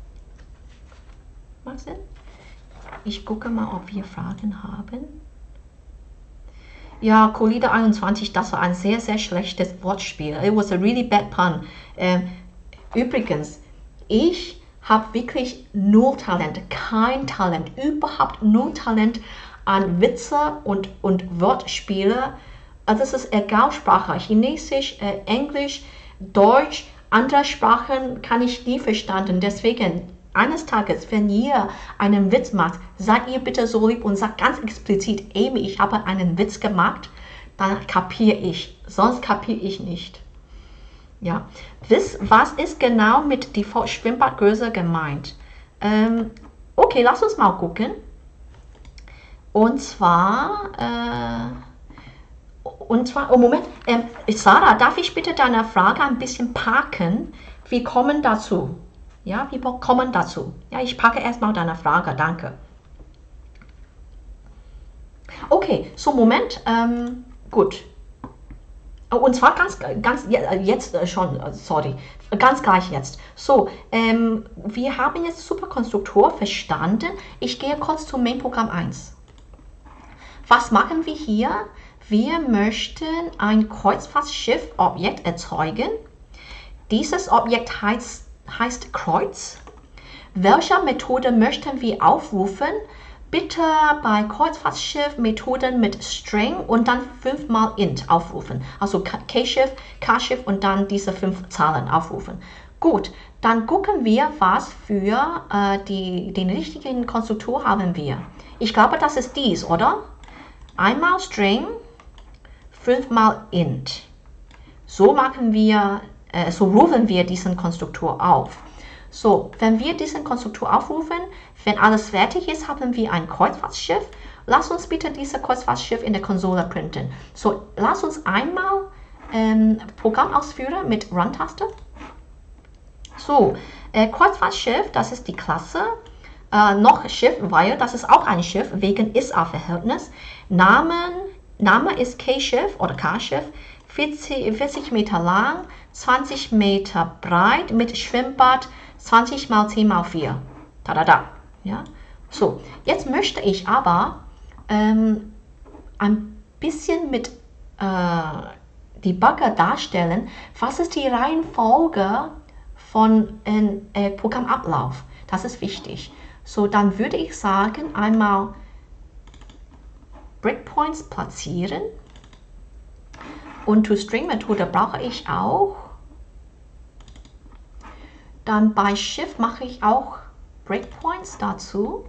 Macht Sinn? Ich gucke mal, ob wir Fragen haben. Ja, Colida einundzwanzig, das war ein sehr, sehr schlechtes Wortspiel. It was a really bad pun. Ähm, übrigens, ich habe wirklich null Talent, kein Talent, überhaupt null Talent an Witze und, und Wortspiele. Also es ist egal Sprache, Chinesisch, äh, Englisch, Deutsch, andere Sprachen kann ich nie verstanden. Deswegen, eines Tages, wenn ihr einen Witz macht, seid ihr bitte so lieb und sagt ganz explizit, Amy, ich habe einen Witz gemacht, dann kapiere ich, sonst kapiere ich nicht. Ja, Wiss, was ist genau mit Default Schwimmbadgröße gemeint? Ähm, okay, lass uns mal gucken. Und zwar, äh, und zwar, oh Moment, ähm, Sarah, darf ich bitte deine Frage ein bisschen parken? Wir kommen dazu. Ja, wir kommen dazu. Ja, ich packe erstmal deine Frage, danke. Okay, so Moment, ähm, gut. Und zwar ganz, ganz jetzt schon, sorry, ganz gleich jetzt. So, ähm, wir haben jetzt Superkonstruktor verstanden. Ich gehe kurz zum Main-Programm eins. Was machen wir hier? Wir möchten ein Kreuzfahrtschiff-Objekt erzeugen. Dieses Objekt heißt, heißt Kreuz. Welche Methode möchten wir aufrufen? Bitte bei Kreuzfahrtschiff Methoden mit String und dann fünfmal int aufrufen. Also K-Schiff, K-Schiff und dann diese fünf Zahlen aufrufen. Gut, dann gucken wir, was für äh, die, den richtigen Konstruktor haben wir. Ich glaube, das ist dies, oder? Einmal String, fünfmal int. So machen wir, äh, so rufen wir diesen Konstruktor auf. So, wenn wir diesen Konstruktor aufrufen, wenn alles fertig ist, haben wir ein Kreuzfahrtschiff. Lass uns bitte dieses Kreuzfahrtschiff in der Konsole printen. So, lass uns einmal ähm, Programm ausführen mit Run-Taste. So, äh, Kreuzfahrtschiff, das ist die Klasse. Äh, noch Schiff, weil das ist auch ein Schiff, wegen Is-A-Verhältnis. Namen, Name ist K-Schiff oder K-Schiff. vierzig Meter lang, zwanzig Meter breit mit Schwimmbad, zwanzig mal zehn mal vier. Da, da, da. Ja? So, jetzt möchte ich aber ähm, ein bisschen mit äh, Debugger darstellen, was ist die Reihenfolge von äh, Programmablauf. Das ist wichtig. So, dann würde ich sagen, einmal Breakpoints platzieren. Und ToString-Methode brauche ich auch. Dann bei Shift mache ich auch Breakpoints dazu.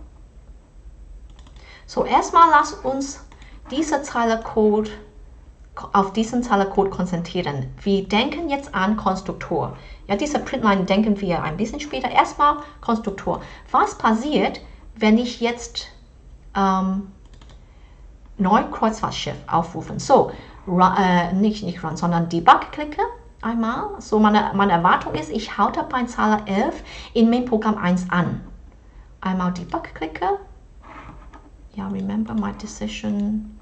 So, erstmal lass uns diese Zeile Code auf diesen Zahlencode konzentrieren. Wir denken jetzt an Konstruktor. Ja, diese Printline denken wir ein bisschen später. Erstmal Konstruktor. Was passiert, wenn ich jetzt ähm, neu Kreuzfahrtschiff aufrufen? So, run, äh, nicht, nicht run, sondern Debug klicke einmal. So, meine, meine Erwartung ist, ich halte bei Zahler elf in Main-Programm eins an. Einmal Debug klicke. Ja, remember my decision.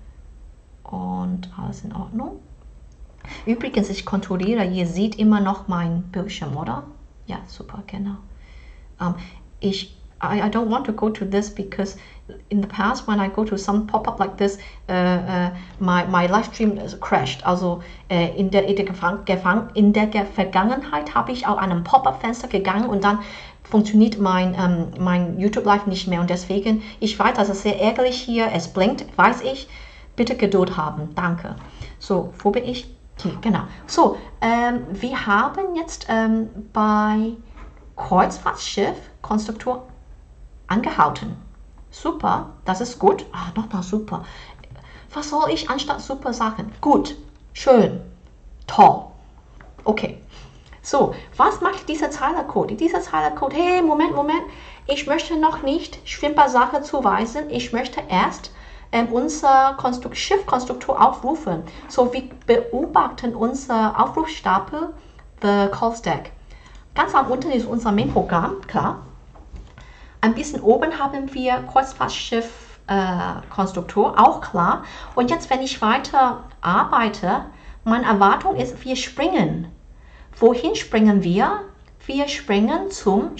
Und alles in Ordnung. Übrigens, ich kontrolliere, ihr seht immer noch mein Bildschirm, oder? Ja, super, genau. Um, ich, I, I don't want to go to this because in the past when I go to some pop-up like this, uh, uh, my, my live stream crashed. Also uh, in, der, in, der Gefang, Gefang, in der Vergangenheit habe ich auf einem Pop-up-Fenster gegangen und dann funktioniert mein, ähm, mein YouTube Live nicht mehr. Und deswegen, ich weiß, das ist sehr ärgerlich hier, es blinkt, weiß ich. Bitte Geduld haben, danke. So, wo bin ich? Hier, genau. So, ähm, wir haben jetzt ähm, bei Kreuzfahrtschiff Konstruktor angehalten. Super, das ist gut. Ah, nochmal super. Was soll ich anstatt super sagen? Gut, schön, toll. Okay. So, was macht dieser Zahlencode? Dieser Zahlencode, hey, Moment, Moment. Ich möchte noch nicht Schwimmbadsache zuweisen. Ich möchte erst Ähm, unser Konstrukt Schiffkonstruktor aufrufen. So, wir beobachten unser Aufrufstapel, the call stack. Ganz am unten ist unser Main-Programm, klar. Ein bisschen oben haben wir Kreuzfahrtschiff äh, Konstruktor, auch klar. Und jetzt, wenn ich weiter arbeite, meine Erwartung ist, wir springen. Wohin springen wir? Wir springen zum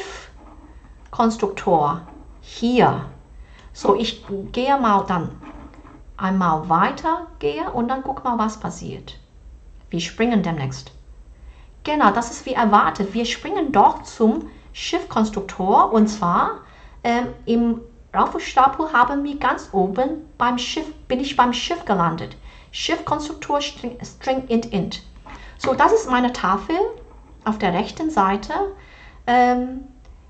Schiffkonstruktor. Hier. So, ich gehe mal dann einmal weiter, gehe und dann guck mal, was passiert. Wir springen demnächst. Genau, das ist wie erwartet. Wir springen doch zum Schiffkonstruktor und zwar ähm, im Aufrufstapel haben wir ganz oben beim Schiff, bin ich beim Schiff gelandet. Schiffkonstruktor String, String int int. So, das ist meine Tafel auf der rechten Seite. Ähm,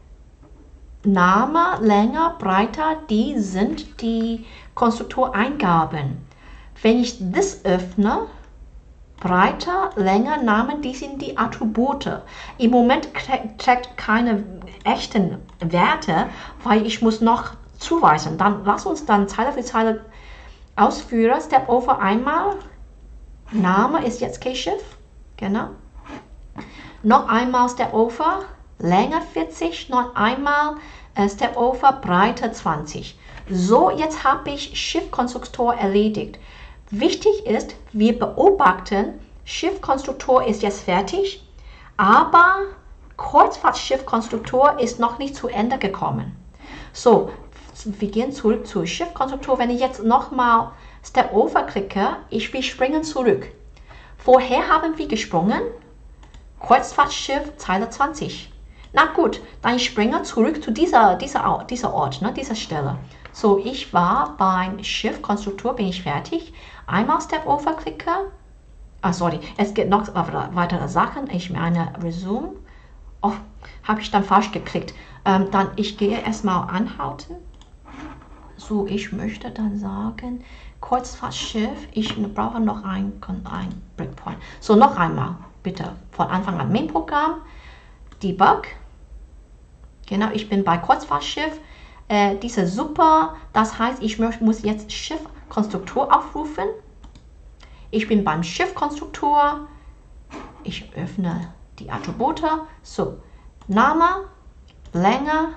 Name, länger, breiter, die sind die Konstruktoreingaben. Wenn ich das öffne, breiter, länger, Namen, die sind die Attribute. Im Moment trägt keine echten Werte, weil ich muss noch zuweisen. Dann lass uns dann Zeile für Zeile ausführen. Step over einmal. Name ist jetzt K-Schiff. Genau. Noch einmal Step over. Länge vierzig, noch einmal äh, Step over, Breite zwanzig. So, jetzt habe ich Schiffkonstruktor erledigt. Wichtig ist, wir beobachten, Schiffkonstruktor ist jetzt fertig, aber Kreuzfahrtschiffkonstruktor ist noch nicht zu Ende gekommen. So, wir gehen zurück zu Schiffkonstruktor. Wenn ich jetzt nochmal Step over klicke, ich will springen zurück. Woher haben wir gesprungen? Kreuzfahrtschiff, Zeile zwanzig. Na gut, dann ich springe zurück zu dieser, dieser, dieser Ort, ne, dieser Stelle. So, ich war beim Schiffkonstruktor, bin ich fertig. Einmal Step over klicke. Ah, sorry, es gibt noch weitere Sachen. Ich meine, Resume. Oh, habe ich dann falsch geklickt. Ähm, dann, ich gehe erstmal anhalten. So, ich möchte dann sagen, Kreuzfahrtschiff, ich brauche noch ein, ein Breakpoint. So, noch einmal, bitte, von Anfang an Main-Programm. Debug. Genau, ich bin bei Kreuzfahrtschiff. Äh, diese super, das heißt, ich muss jetzt Schiffkonstruktor aufrufen. Ich bin beim Schiffkonstruktor. Ich öffne die Attribute. So, Name, Länge,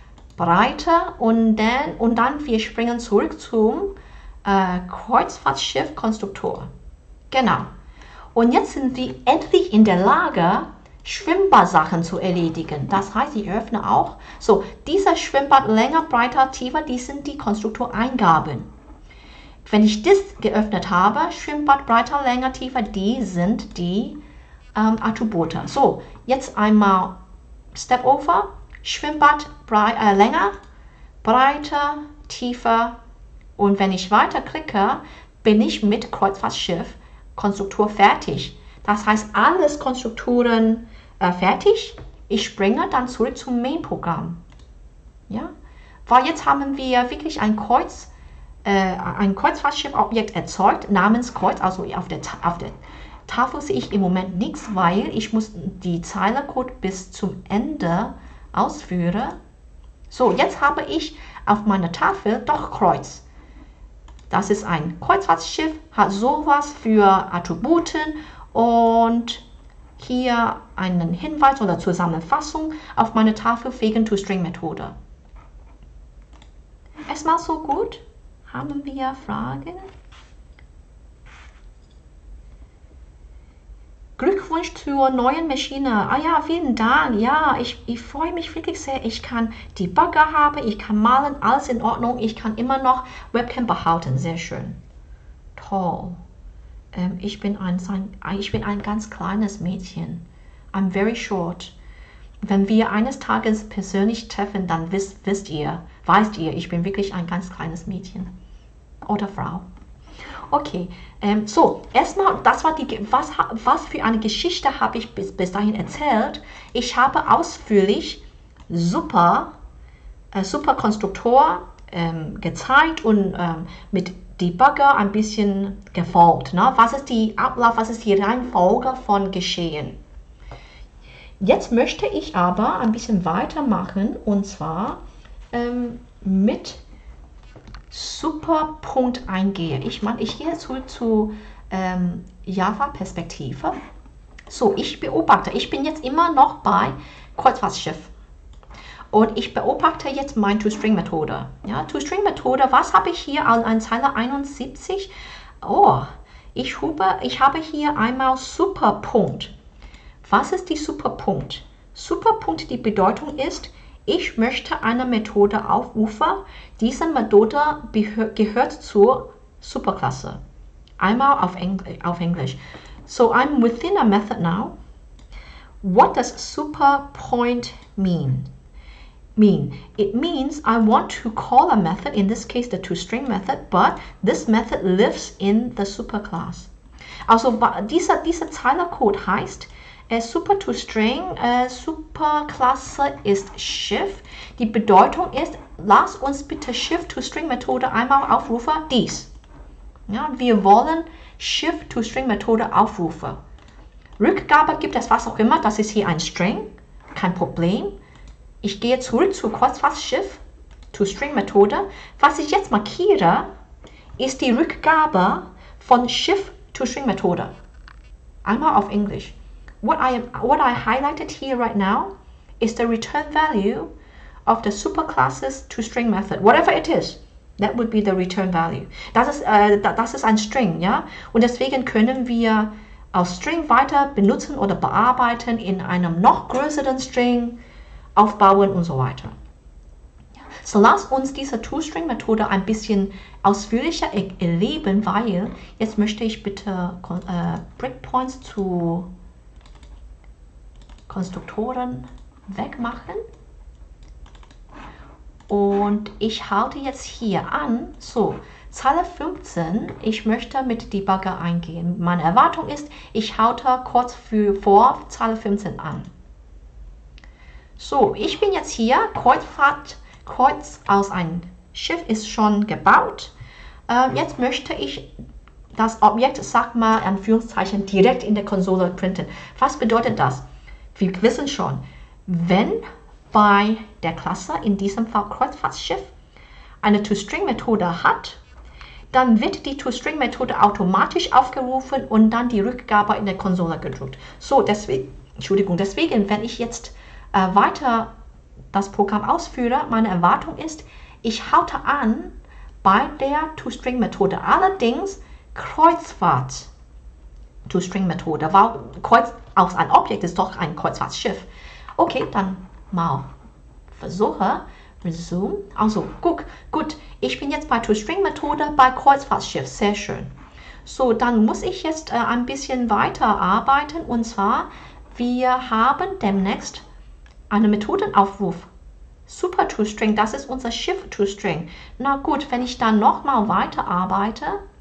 Breite und dann, und dann wir springen zurück zum äh, Kreuzfahrtschiffkonstruktor. Genau. Und jetzt sind wir endlich in der Lage, Schwimmbadsachen zu erledigen. Das heißt, ich öffne auch. So, dieser Schwimmbad länger, breiter, tiefer, die sind die Konstruktoreingaben. Wenn ich das geöffnet habe, Schwimmbad breiter, länger, tiefer, die sind die ähm, Attribute. So, jetzt einmal Step over, Schwimmbad brei äh, länger, breiter, tiefer und wenn ich weiter klicke, bin ich mit Kreuzfahrtschiff Konstruktor fertig. Das heißt, alles Konstruktoren äh, fertig. Ich springe dann zurück zum Main-Programm. Ja? Weil jetzt haben wir wirklich ein Kreuz, äh, ein Kreuzfahrtschiff-Objekt erzeugt, namens Kreuz, also auf der, auf der Tafel sehe ich im Moment nichts, weil ich muss die Zeilecode bis zum Ende ausführen. So, jetzt habe ich auf meiner Tafel doch Kreuz. Das ist ein Kreuzfahrtschiff, hat sowas für Attributen und hier einen Hinweis oder Zusammenfassung auf meine Tafel wegen ToString-Methode. Erstmal so gut. Haben wir Fragen? Glückwunsch zur neuen Maschine. Ah ja, vielen Dank. Ja, ich, ich freue mich wirklich sehr. Ich kann Debugger haben, ich kann malen, alles in Ordnung. Ich kann immer noch Webcam behalten. Sehr schön. Toll. Ähm, ich, bin ein, ich bin ein ganz kleines Mädchen. I'm very short. Wenn wir eines Tages persönlich treffen, dann wisst, wisst ihr, weißt ihr, ich bin wirklich ein ganz kleines Mädchen. Oder Frau. Okay, ähm, so, erstmal, das war die, was, was für eine Geschichte habe ich bis, bis dahin erzählt. Ich habe ausführlich super, äh, super Konstruktor ähm, gezeigt und ähm, mit Debugger ein bisschen gefolgt. Ne? Was ist die Ablauf, was ist die Reihenfolge von Geschehen? Jetzt möchte ich aber ein bisschen weitermachen und zwar ähm, mit Superpunkt eingehe. Ich meine, ich gehe zurück zu ähm, Java-Perspektive. So, ich beobachte, ich bin jetzt immer noch bei Kreuzfahrtschiff. Und ich beobachte jetzt meine ToString-Methode. Ja, ToString-Methode, was habe ich hier an, an Zeile einundsiebzig? Oh, ich habe, ich habe hier einmal Superpunkt. Was ist die Superpunkt? Superpunkt, die Bedeutung ist, ich möchte eine Methode aufrufen. Diese Methode gehört zur Superklasse. Einmal auf, Engl auf Englisch. So I'm within a method now. What does superpoint mean? Mean? It means I want to call a method, in this case the ToString method, but this method lives in the superclass. Also dieser, dieser Zeilecode heißt, Äh, Super ToString, äh, Superklasse ist Schiff. Die Bedeutung ist, lass uns bitte Shift ToString Methode einmal aufrufen, dies. Ja, wir wollen Shift ToString Methode aufrufen. Rückgabe gibt es was auch immer, das ist hier ein String, kein Problem. Ich gehe zurück zu Kreuzfahrtschiff ToString Methode. Was ich jetzt markiere, ist die Rückgabe von Shift ToString Methode. Einmal auf Englisch. What I, what I highlighted here right now is the return value of the superclasses ToString method. Whatever it is, that would be the return value. Das ist, äh, das ist ein String, ja? Und deswegen können wir aus String weiter benutzen oder bearbeiten, in einem noch größeren String aufbauen und so weiter. So, lass uns diese ToString-Methode ein bisschen ausführlicher erleben, weil jetzt möchte ich bitte äh, Breakpoints zu Konstruktoren wegmachen und ich halte jetzt hier an, so, Zeile fünfzehn, ich möchte mit Debugger eingehen. Meine Erwartung ist, ich halte kurz für, vor Zeile fünfzehn an. So, ich bin jetzt hier, Kreuzfahrt, Kreuz aus einem Schiff ist schon gebaut. Äh, jetzt möchte ich das Objekt, sag mal, Anführungszeichen, direkt in der Konsole printen. Was bedeutet das? Wir wissen schon, wenn bei der Klasse, in diesem Fall Kreuzfahrtschiff, eine ToString-Methode hat, dann wird die ToString-Methode automatisch aufgerufen und dann die Rückgabe in der Konsole gedrückt. So, deswegen, Entschuldigung, deswegen, wenn ich jetzt äh, weiter das Programm ausführe, meine Erwartung ist, ich halte an bei der ToString-Methode. Allerdings Kreuzfahrt ToString-Methode, weil Kreuz aus ein Objekt ist doch ein Kreuzfahrtschiff. Okay, dann mal versuche. Resume. Also, guck, gut, ich bin jetzt bei ToString-Methode bei Kreuzfahrtschiff. Sehr schön. So, dann muss ich jetzt äh, ein bisschen weiter arbeiten und zwar, wir haben demnächst einen Methodenaufruf. Super ToString, das ist unser Schiff ToString. Na gut, wenn ich dann nochmal weiter arbeite,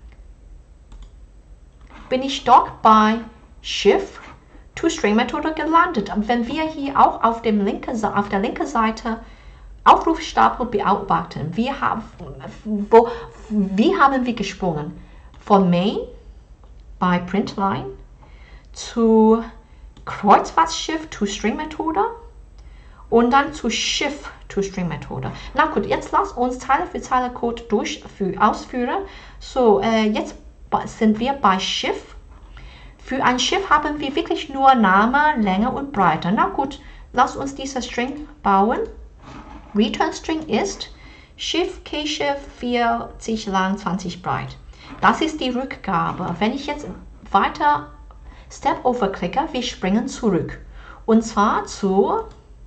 bin ich dort bei Schiff ToString Methode gelandet. Und wenn wir hier auch auf, dem linke, auf der linken Seite Aufrufstapel beobachten. Wir haben, wo, wie haben wir gesprungen? Von Main bei Printline zu Kreuzfahrtschiff to String Methode und dann zu Schiff to String Methode. Na gut, jetzt lass uns Zeile für Zeile Code durchführen, ausführen. So, äh, jetzt sind wir bei Schiff. Für ein Schiff haben wir wirklich nur Name, Länge und Breite. Na gut, lass uns diese String bauen. Return String ist Schiff, K-Schiff, vierzig lang, zwanzig breit. Das ist die Rückgabe. Wenn ich jetzt weiter Step Over klicke, wir springen zurück. Und zwar zu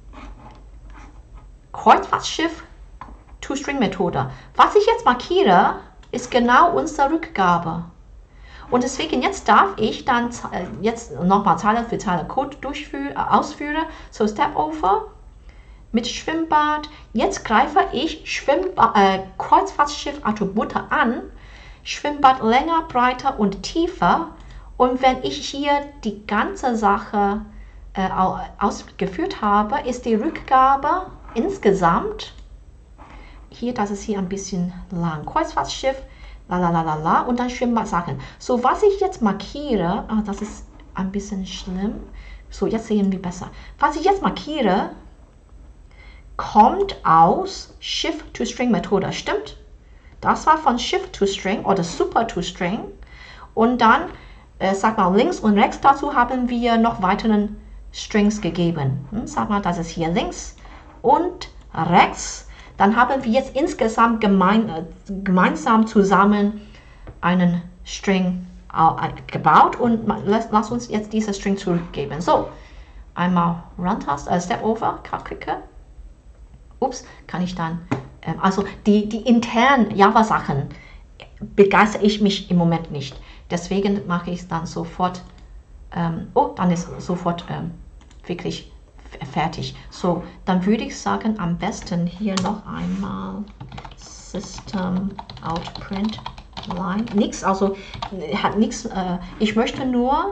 Kreuzfahrtschiff to String Methode. Was ich jetzt markiere, ist genau unsere Rückgabe. Und deswegen jetzt darf ich dann jetzt nochmal Zeile für Zeile Code durchführen, ausführen. So Step Over mit Schwimmbad. Jetzt greife ich Schwimmbad, äh, Kreuzfahrtschiff Attribute an. Schwimmbad länger, breiter und tiefer. Und wenn ich hier die ganze Sache äh, ausgeführt habe, ist die Rückgabe insgesamt, hier, das ist hier ein bisschen lang, Kreuzfahrtschiff, la la la la la, und dann Schwimmbad-Sachen. So, was ich jetzt markiere, ah, das ist ein bisschen schlimm, so, jetzt sehen wir besser. Was ich jetzt markiere, kommt aus Shift to String Methode, stimmt? Das war von Shift to String oder Super to String. Und dann, äh, sag mal, links und rechts dazu haben wir noch weiteren Strings gegeben. Hm, sag mal, das ist hier links und rechts. Dann haben wir jetzt insgesamt gemein, äh, gemeinsam zusammen einen String äh, gebaut und lass, lass uns jetzt diese String zurückgeben. So, einmal Run-Taste, äh, Step Over, klicke. Ups, kann ich dann, äh, also die, die internen Java-Sachen begeistere ich mich im Moment nicht. Deswegen mache ich es dann sofort, ähm, oh, dann ist sofort ähm, wirklich fertig. So, dann würde ich sagen, am besten hier noch einmal System out print line. Nichts, also hat nichts, äh, ich möchte nur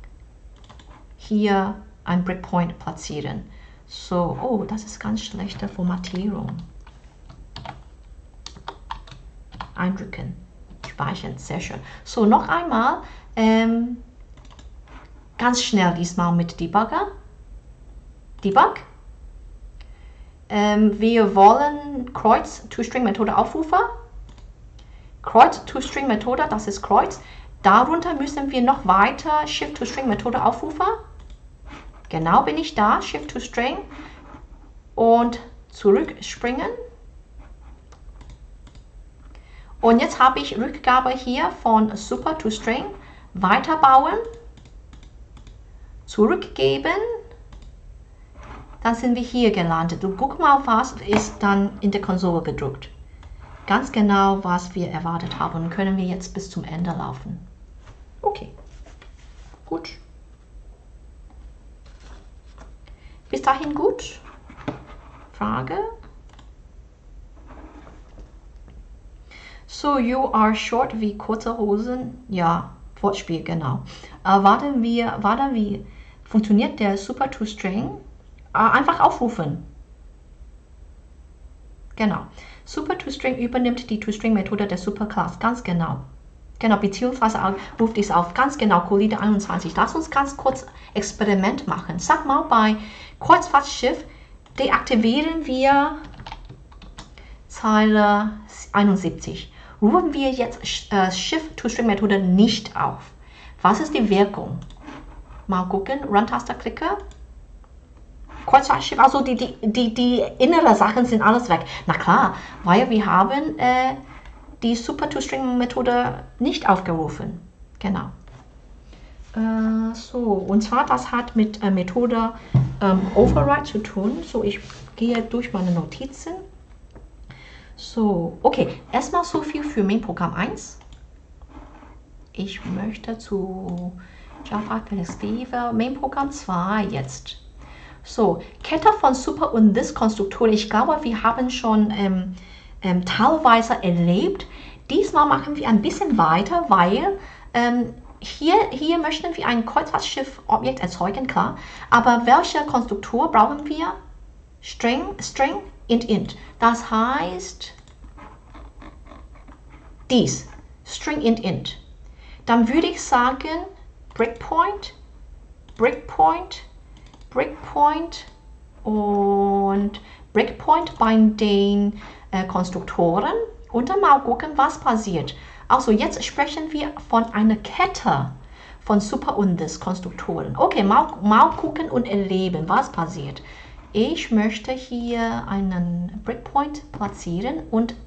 hier ein Breakpoint platzieren. So, oh, das ist ganz schlechte Formatierung. Eindrücken, speichern, sehr schön. So, noch einmal, ähm, ganz schnell diesmal mit Debugger. Debug. Ähm, wir wollen Kreuz-to-String-Methode aufrufen. Kreuz-to-String-Methode, das ist Kreuz. Darunter müssen wir noch weiter Shift-to-String-Methode aufrufen. Genau, bin ich da, Shift-to-String und zurückspringen. Und jetzt habe ich Rückgabe hier von Super-to-String, weiterbauen, zurückgeben. Dann sind wir hier gelandet. Und guck mal, was ist dann in der Konsole gedruckt. Ganz genau, was wir erwartet haben. Und können wir jetzt bis zum Ende laufen. Okay, gut. Bis dahin gut? Frage? So, you are short wie kurze Hosen. Ja, Wortspiel, genau. Äh, warten wir, warten wir. Funktioniert der Super-to-String? Einfach aufrufen. Genau. Super-to-String übernimmt die To-String-Methode der Superclass. Ganz genau. Genau, beziehungsweise ruft dies auf. Ganz genau, Collide einundzwanzig. Lass uns ganz kurz Experiment machen. Sag mal, bei Kreuzfahrtschiff deaktivieren wir Zeile einundsiebzig. Rufen wir jetzt äh, Shift-to-String-Methode nicht auf. Was ist die Wirkung? Mal gucken. Run-Taste klicke. Kreuzfahrtschiff, also die, die, die, die inneren Sachen sind alles weg. Na klar, weil wir haben äh, die Super-to-String-Methode nicht aufgerufen. Genau. Äh, so, und zwar das hat mit äh, Methode ähm, Override zu tun. So, ich gehe durch meine Notizen. So, okay, erstmal so viel für Main-Programm eins. Ich möchte zu Java Perspektive Main-Programm zwei jetzt. So, Kette von Super- und This-Konstruktoren. Ich glaube, wir haben schon ähm, ähm, teilweise erlebt. Diesmal machen wir ein bisschen weiter, weil ähm, hier, hier möchten wir ein Kreuzfahrtschiff-Objekt erzeugen, klar. Aber welche Konstruktor brauchen wir? String, String, int int. Das heißt dies, string int int. Dann würde ich sagen Breakpoint, Breakpoint, Breakpoint und Breakpoint bei den äh, Konstruktoren und dann mal gucken, was passiert. Also jetzt sprechen wir von einer Kette von Super und This Konstruktoren. Okay, mal, mal gucken und erleben, was passiert. Ich möchte hier einen Breakpoint platzieren und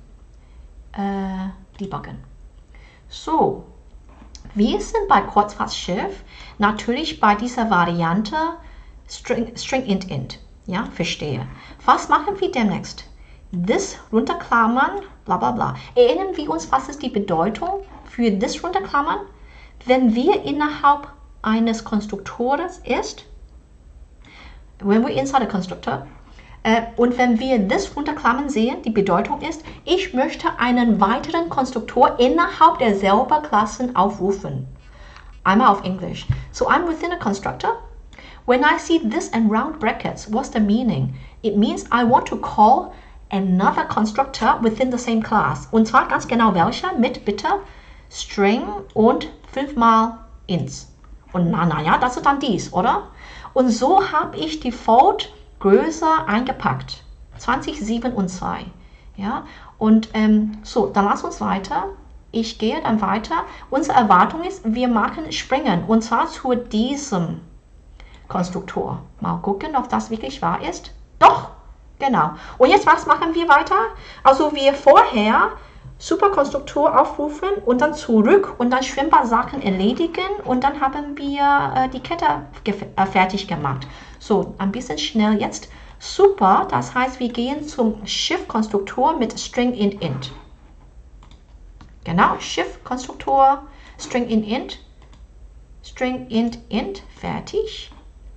äh, debuggen. So, wir sind bei Kurzfass-Shift natürlich bei dieser Variante String, String int int. Ja, verstehe. Was machen wir demnächst? This runterklammern, bla bla bla. Erinnern wir uns, was ist die Bedeutung für this runterklammern? Wenn wir innerhalb eines Konstruktors ist, when we're inside a constructor, äh, und wenn wir this runterklammern sehen, die Bedeutung ist, ich möchte einen weiteren Konstruktor innerhalb derselben Klassen aufrufen. Einmal auf Englisch. So I'm within a constructor. When I see this and round brackets, what's the meaning? It means I want to call another constructor within the same class. Und zwar ganz genau welcher? Mit bitte String und fünfmal Ints. Und na, na ja, das ist dann dies, oder? Und so habe ich Default größer eingepackt. zwanzig, sieben und zwei. Ja? Und ähm, so, dann lass uns weiter. Ich gehe dann weiter. Unsere Erwartung ist, wir machen Springen. Und zwar zu diesem Konstruktor. Mal gucken, ob das wirklich wahr ist. Doch, genau. Und jetzt, was machen wir weiter? Also wir vorher Superkonstruktor aufrufen und dann zurück und dann Schwimmbad-Sachen erledigen und dann haben wir äh, die Kette äh, fertig gemacht. So, ein bisschen schnell jetzt. Super, das heißt, wir gehen zum Shift-Konstruktor mit String int int. Genau, Shift-Konstruktor, String int int, String int int, fertig.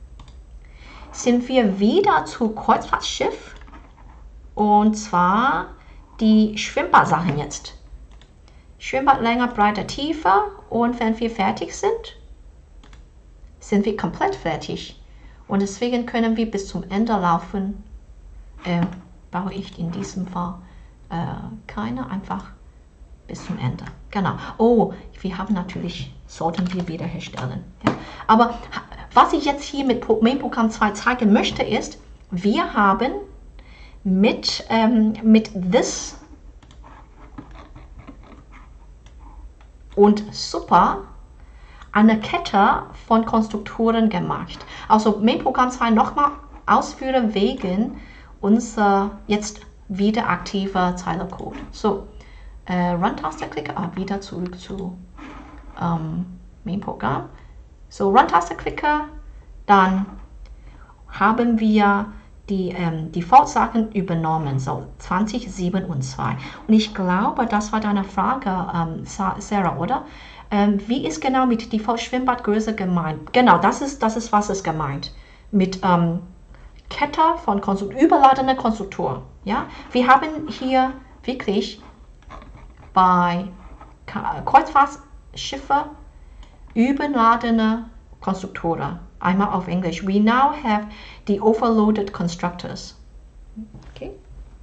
Sind wir wieder zu Kreuzfahrtschiff und zwar die Schwimmbad-Sachen jetzt. Schwimmbad länger, breiter, tiefer und wenn wir fertig sind, sind wir komplett fertig und deswegen können wir bis zum Ende laufen. Äh, brauche ich in diesem Fall äh, keine, einfach bis zum Ende. Genau. Oh, wir haben natürlich, sollten wir wiederherstellen. Ja. Aber was ich jetzt hier mit Main-Programm zwei zeigen möchte, ist, wir haben mit, ähm, mit this und super eine Kette von Konstruktoren gemacht. Also Main-Programm zwei nochmal ausführen wegen unserer jetzt wieder aktiver Zeile-Code. So, äh, Run-Taste klicken, ah, wieder zurück zu ähm, Main-Programm. So, Run-Taste klicken, dann haben wir die ähm, Default-Sachen übernommen, so zwanzig, sieben und zwei. Und ich glaube, das war deine Frage, ähm, Sarah, oder? Ähm, wie ist genau mit Default-Schwimmbadgröße gemeint? Genau, das ist, das ist, was ist gemeint. Mit ähm, Kette von Konstruktor, überladene Konstruktor. Ja? Wir haben hier wirklich bei Kreuzfahrtschiffe überladene Konstruktoren. Einmal auf Englisch. We now have the overloaded constructors. Okay.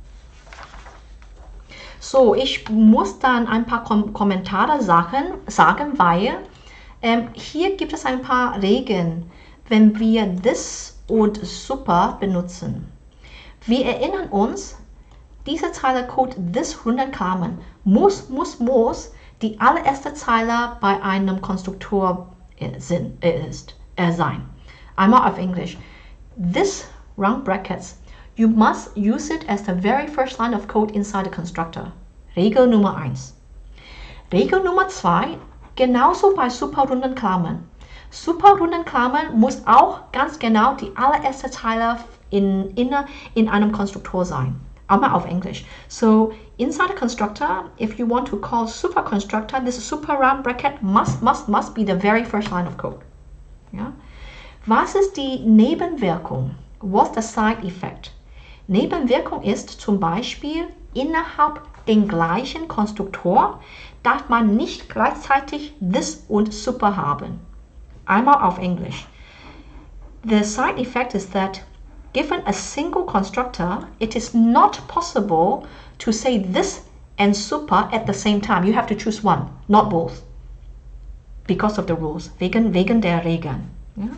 So, ich muss dann ein paar Kom Kommentare sagen, sagen weil ähm, hier gibt es ein paar Regeln, wenn wir this und super benutzen. Wir erinnern uns, diese Zeile Code this runterklammern muss, muss, muss die allererste Zeile bei einem Konstruktor äh, sind, äh, ist. sein. Einmal auf Englisch. This round brackets, you must use it as the very first line of code inside the constructor. Regel Nummer eins. Regel Nummer zwei, genauso bei superrunden Klammern. Superrunden Klammern muss auch ganz genau die allererste Zeile in, in, in einem Konstruktor sein. Einmal auf Englisch. So, inside a constructor, if you want to call super constructor, this super round bracket must, must, must be the very first line of code. Ja? Was ist die Nebenwirkung? What's the side effect? Nebenwirkung ist zum Beispiel, innerhalb den gleichen Konstruktor darf man nicht gleichzeitig this und super haben. Einmal auf Englisch. The side effect is that given a single constructor, it is not possible to say this and super at the same time. You have to choose one, not both. Because of the rules. Wegen, wegen der Regeln. Ja?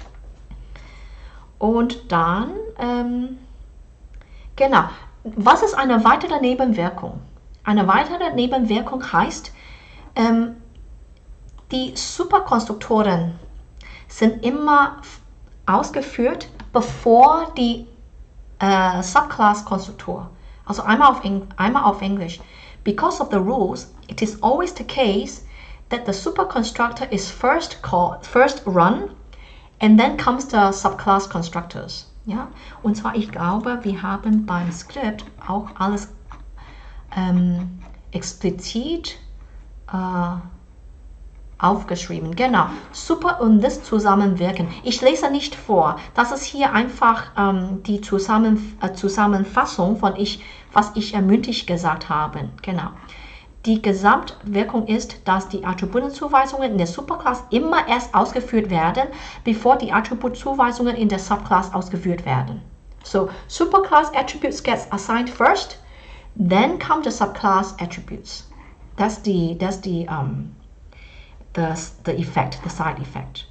Und dann, ähm, genau, was ist eine weitere Nebenwirkung? Eine weitere Nebenwirkung heißt, ähm, die Superkonstruktoren sind immer ausgeführt, bevor die äh, Subclass-Konstruktor. Also einmal auf, Eng einmal auf Englisch. Because of the rules, it is always the case that the superconstructor is first called, first run, and then comes the subclass constructors. Ja? Und zwar, ich glaube, wir haben beim Skript auch alles ähm, explizit äh, aufgeschrieben. Genau, super und das Zusammenwirken. Ich lese nicht vor. Das ist hier einfach ähm, die Zusammen äh, Zusammenfassung von ich, was ich äh, mündlich gesagt habe. Genau. Die Gesamtwirkung ist, dass die Attributenzuweisungen in der Superclass immer erst ausgeführt werden, bevor die Attributzuweisungen in der Subclass ausgeführt werden. So, Superclass attributes gets assigned first, then come the subclass attributes. That's the that's the um the the effect, the side effect.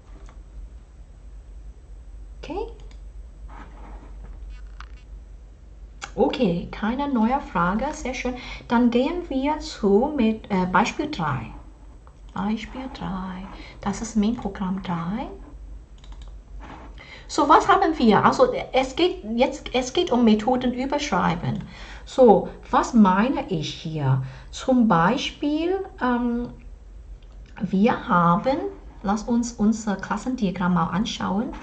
Okay. Okay, keine neue Frage, sehr schön. Dann gehen wir zu mit äh, Beispiel drei. Beispiel drei. Das ist Main-Programm drei. So, was haben wir? Also es geht jetzt es geht um Methoden überschreiben. So, was meine ich hier? Zum Beispiel, ähm, wir haben, lass uns unser Klassendiagramm mal anschauen.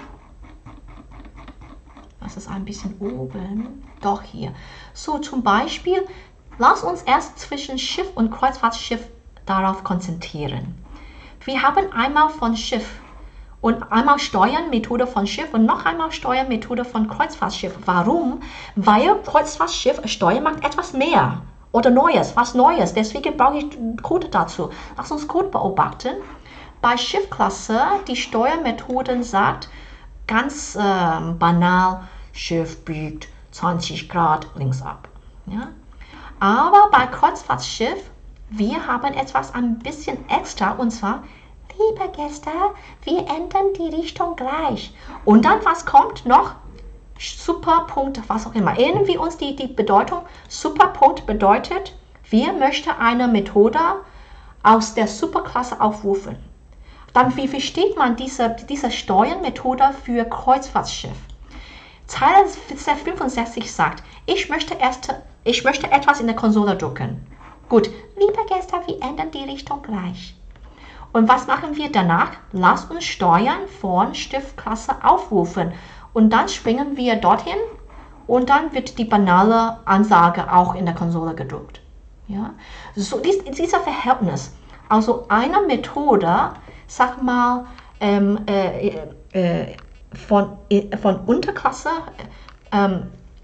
Das ist ein bisschen oben. Doch hier. So, zum Beispiel, lass uns erst zwischen Schiff und Kreuzfahrtschiff darauf konzentrieren. Wir haben einmal von Schiff und einmal Steuern, Methode von Schiff und noch einmal Steuern, Methode von Kreuzfahrtschiff. Warum? Weil Kreuzfahrtschiff Steuern macht etwas mehr oder Neues, was Neues. Deswegen brauche ich Code dazu. Lass uns Code beobachten. Bei Schiffklasse, die Steuermethoden sagt, ganz äh, banal, Schiff biegt zwanzig Grad links ab. Ja? Aber bei Kreuzfahrtschiff, wir haben etwas ein bisschen extra und zwar, liebe Gäste, wir ändern die Richtung gleich. Und dann, was kommt noch? Superpunkt, was auch immer. Erinnern wir uns die, die Bedeutung? Superpunkt bedeutet, wir möchten eine Methode aus der Superklasse aufrufen. Dann, wie versteht man diese, diese Steuernmethode für Kreuzfahrtschiff? Zeile fünfundsechzig sagt, ich möchte, erst, ich möchte etwas in der Konsole drucken. Gut, liebe Gäste, wir ändern die Richtung gleich. Und was machen wir danach? Lass uns Steuern von Stiftklasse aufrufen. Und dann springen wir dorthin und dann wird die banale Ansage auch in der Konsole gedruckt. Ja? So, dies, dieser Verhältnis, also eine Methode, sag mal, ähm, äh, äh, von, äh, von Unterklasse ähm,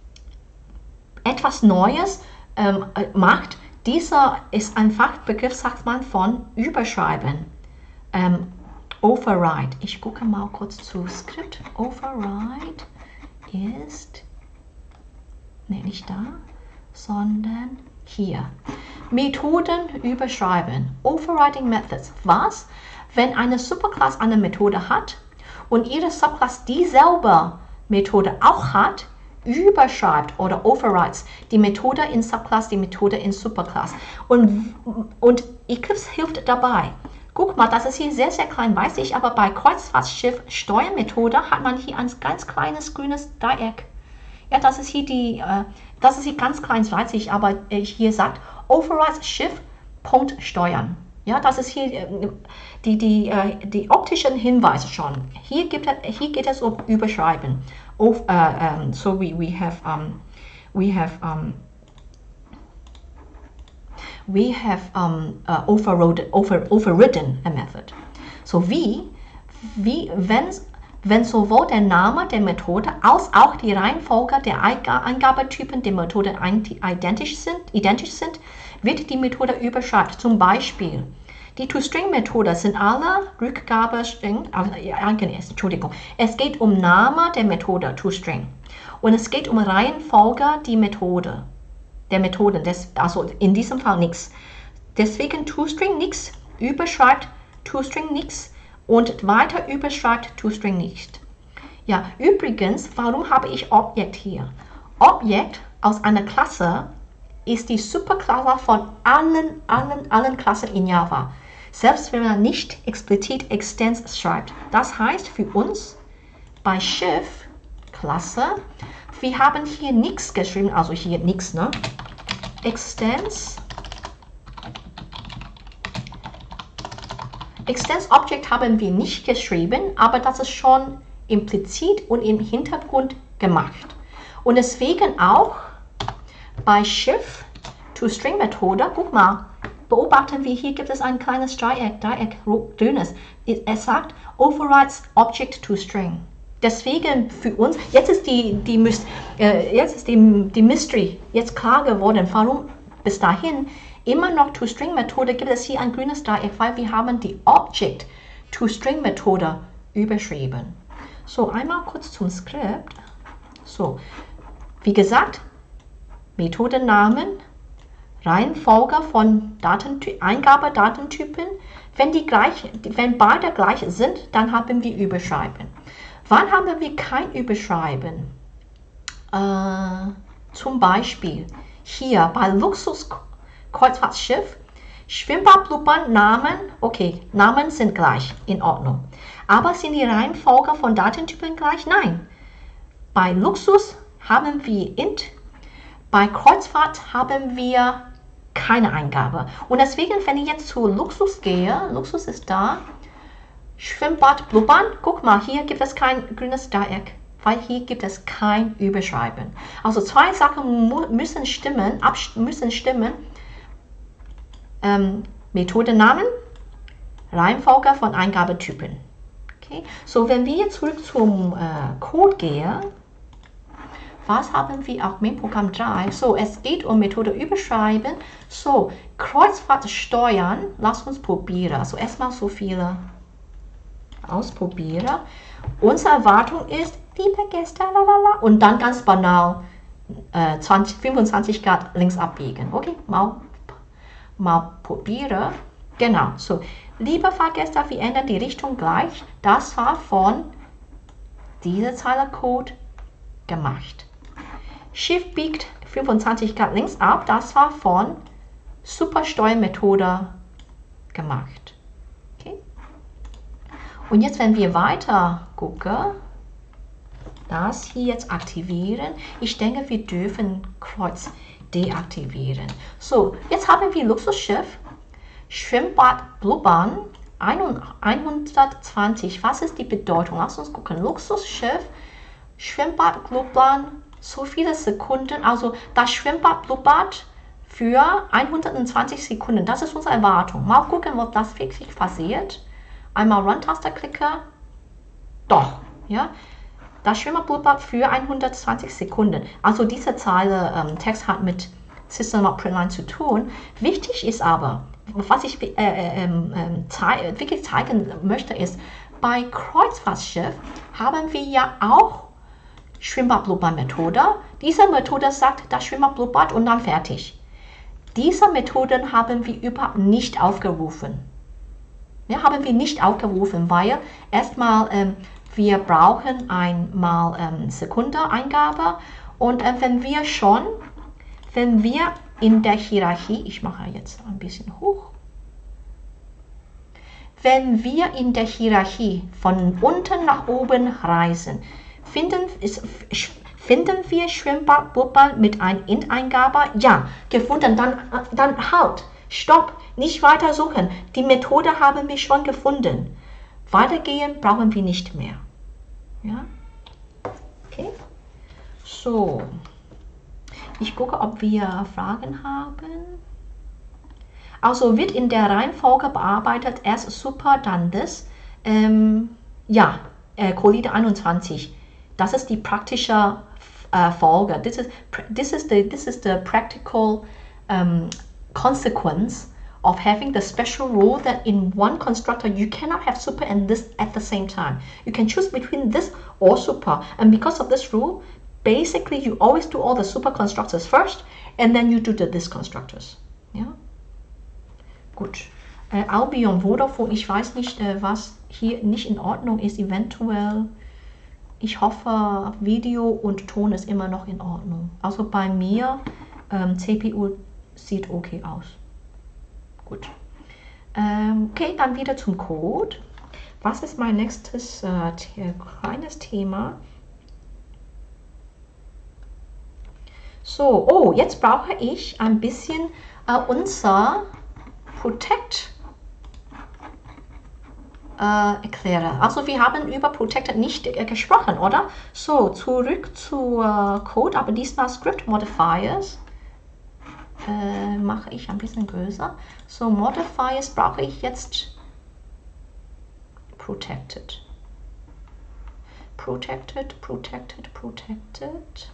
etwas Neues ähm, macht, dieser ist ein Fachbegriff, sagt man, von Überschreiben. Ähm, Override. Ich gucke mal kurz zu Skript. Override ist, ne, nicht da, sondern hier. Methoden überschreiben. Overriding Methods. Was? Wenn eine Superclass eine Methode hat und ihre Subclass dieselbe Methode auch hat, überschreibt oder overrides die Methode in Subclass, die Methode in Superclass. Und, und Eclipse hilft dabei. Guck mal, das ist hier sehr, sehr klein, weiß ich, aber bei Kreuzfahrtschiff Steuermethode hat man hier ein ganz kleines grünes Dreieck. Ja, das ist hier die, äh, das ist hier ganz klein, weiß ich, aber äh, hier sagt Overrides Schiff, Punkt Steuern. Ja, das ist hier äh, die, die, äh, die optischen Hinweise schon. Hier, gibt es, hier geht es um Überschreiben. Of, uh, um, so we, we have, um, we have, um, we have um, uh, overrode, over, overridden a method. So wie, wie wenn, wenn sowohl der Name der Methode als auch die Reihenfolge der Eingabetypen der Methode identisch sind, identisch sind, wird die Methode überschreibt. Zum Beispiel, Die ToString-Methode sind alle Rückgabestring, also, Entschuldigung, es geht um Name der Methode ToString und es geht um Reihenfolge die Methode, der Methoden, des, also in diesem Fall nichts. Deswegen ToString nichts überschreibt ToString nichts und weiter überschreibt ToString nicht. Ja, übrigens, warum habe ich Objekt hier? Objekt aus einer Klasse ist die Superklasse von allen, allen, allen Klassen in Java. Selbst wenn man nicht explizit Extends schreibt. Das heißt für uns bei Schiff Klasse, wir haben hier nichts geschrieben, also hier nichts, ne? Extends. Extends Object haben wir nicht geschrieben, aber das ist schon implizit und im Hintergrund gemacht. Und deswegen auch bei Shift ToString Methode, guck mal, beobachten wir, hier gibt es ein kleines Dreieck, Dreieck grünes. Es sagt Overrides Object ToString. Deswegen für uns, jetzt ist die, die, äh, jetzt ist die, die Mystery jetzt klar geworden, warum bis dahin immer noch ToString Methode gibt es hier ein grünes Dreieck, weil wir haben die Object ToString Methode überschrieben. So, einmal kurz zum Skript. So, wie gesagt, Methodennamen, Reihenfolge von Datenty- Eingabedatentypen. Wenn, die gleich, wenn beide gleich sind, dann haben wir Überschreiben. Wann haben wir kein Überschreiben? Äh, zum Beispiel hier bei Luxus-Kreuzfahrtschiff, Schwimmbad, Blubbern, Namen, okay, Namen sind gleich, in Ordnung. Aber sind die Reihenfolge von Datentypen gleich? Nein. Bei Luxus haben wir int, bei Kreuzfahrt haben wir keine Eingabe. Und deswegen, wenn ich jetzt zu Luxus gehe, Luxus ist da, Schwimmbad, Blubbern, guck mal, hier gibt es kein grünes Dreieck, weil hier gibt es kein Überschreiben. Also zwei Sachen müssen stimmen, müssen stimmen. Ähm, Methodennamen, Reihenfolge von Eingabetypen. Okay, so wenn wir jetzt zurück zum äh, Code gehen, was haben wir auch mit Programm drei? So, es geht um Methode überschreiben. So, Kreuzfahrt steuern, lass uns probieren. Also erstmal so viele ausprobieren. Unsere Erwartung ist, liebe Gäste, lalala, und dann ganz banal äh, zwanzig, fünfundzwanzig Grad links abbiegen. Okay, mal, mal probieren. Genau, so, liebe Fahrgäste, wir ändern die Richtung gleich. Das war von dieser Zeile Code gemacht. Schiff biegt fünfundzwanzig Grad links ab, das war von Supersteuermethode gemacht. Okay. Und jetzt, wenn wir weiter gucken, das hier jetzt aktivieren, ich denke, wir dürfen Kreuz deaktivieren. So, jetzt haben wir Luxusschiff, Schwimmbad, Blubbern, hundertzwanzig. Was ist die Bedeutung? Lass uns gucken. Luxusschiff, Schwimmbad, Blubbern, so viele Sekunden, also das Schwimmbad blubbert für hundertzwanzig Sekunden. Das ist unsere Erwartung. Mal gucken, ob das wirklich passiert. Einmal Run-Taste klicke. Doch, ja. Das Schwimmbad blubbert für hundertzwanzig Sekunden. Also diese Zeile ähm, Text hat mit System.println zu tun. Wichtig ist aber, was ich äh, äh, äh, zei wirklich zeigen möchte, ist, bei Kreuzfahrtschiff haben wir ja auch Schwimmbad-Blubbern-Methode. Diese Methode sagt, das Schwimmbad blubbert und dann fertig. Diese Methoden haben wir überhaupt nicht aufgerufen. Ja, haben wir nicht aufgerufen, weil erstmal ähm, wir brauchen einmal ähm, Sekunde-Eingabe und äh, wenn wir schon, wenn wir in der Hierarchie, ich mache jetzt ein bisschen hoch, wenn wir in der Hierarchie von unten nach oben reisen, Finden, ist, finden wir Schwimmbad Blubbern mit einer int-Eingabe? Ja, gefunden. Dann, dann halt, stopp, nicht weiter suchen. Die Methode haben wir schon gefunden. Weitergehen brauchen wir nicht mehr. Ja, okay. So, ich gucke, ob wir Fragen haben. Also wird in der Reihenfolge bearbeitet, erst super, dann das. Ähm, ja, äh, Collide einundzwanzig. Das ist die praktische äh, Folge. This is, this, is the, this is the practical um, consequence of having the special rule that in one constructor you cannot have super and this at the same time. You can choose between this or super, and because of this rule, basically you always do all the super constructors first and then you do the this constructors. Ja? Gut. Äh, Albion, Vodafone, ich weiß nicht, äh, was hier nicht in Ordnung ist, eventuell. Ich hoffe, Video und Ton ist immer noch in Ordnung. Also bei mir, ähm, C P U sieht okay aus. Gut. Ähm, okay, dann wieder zum Code. Was ist mein nächstes äh, kleines Thema? So, oh, jetzt brauche ich ein bisschen äh, unser Protect äh, erklären. Also wir haben über Protected nicht äh, gesprochen, oder? So, zurück zu äh, Code, aber diesmal Script Modifiers. Äh, mache ich ein bisschen größer. So, Modifiers brauche ich jetzt Protected. Protected, Protected, Protected.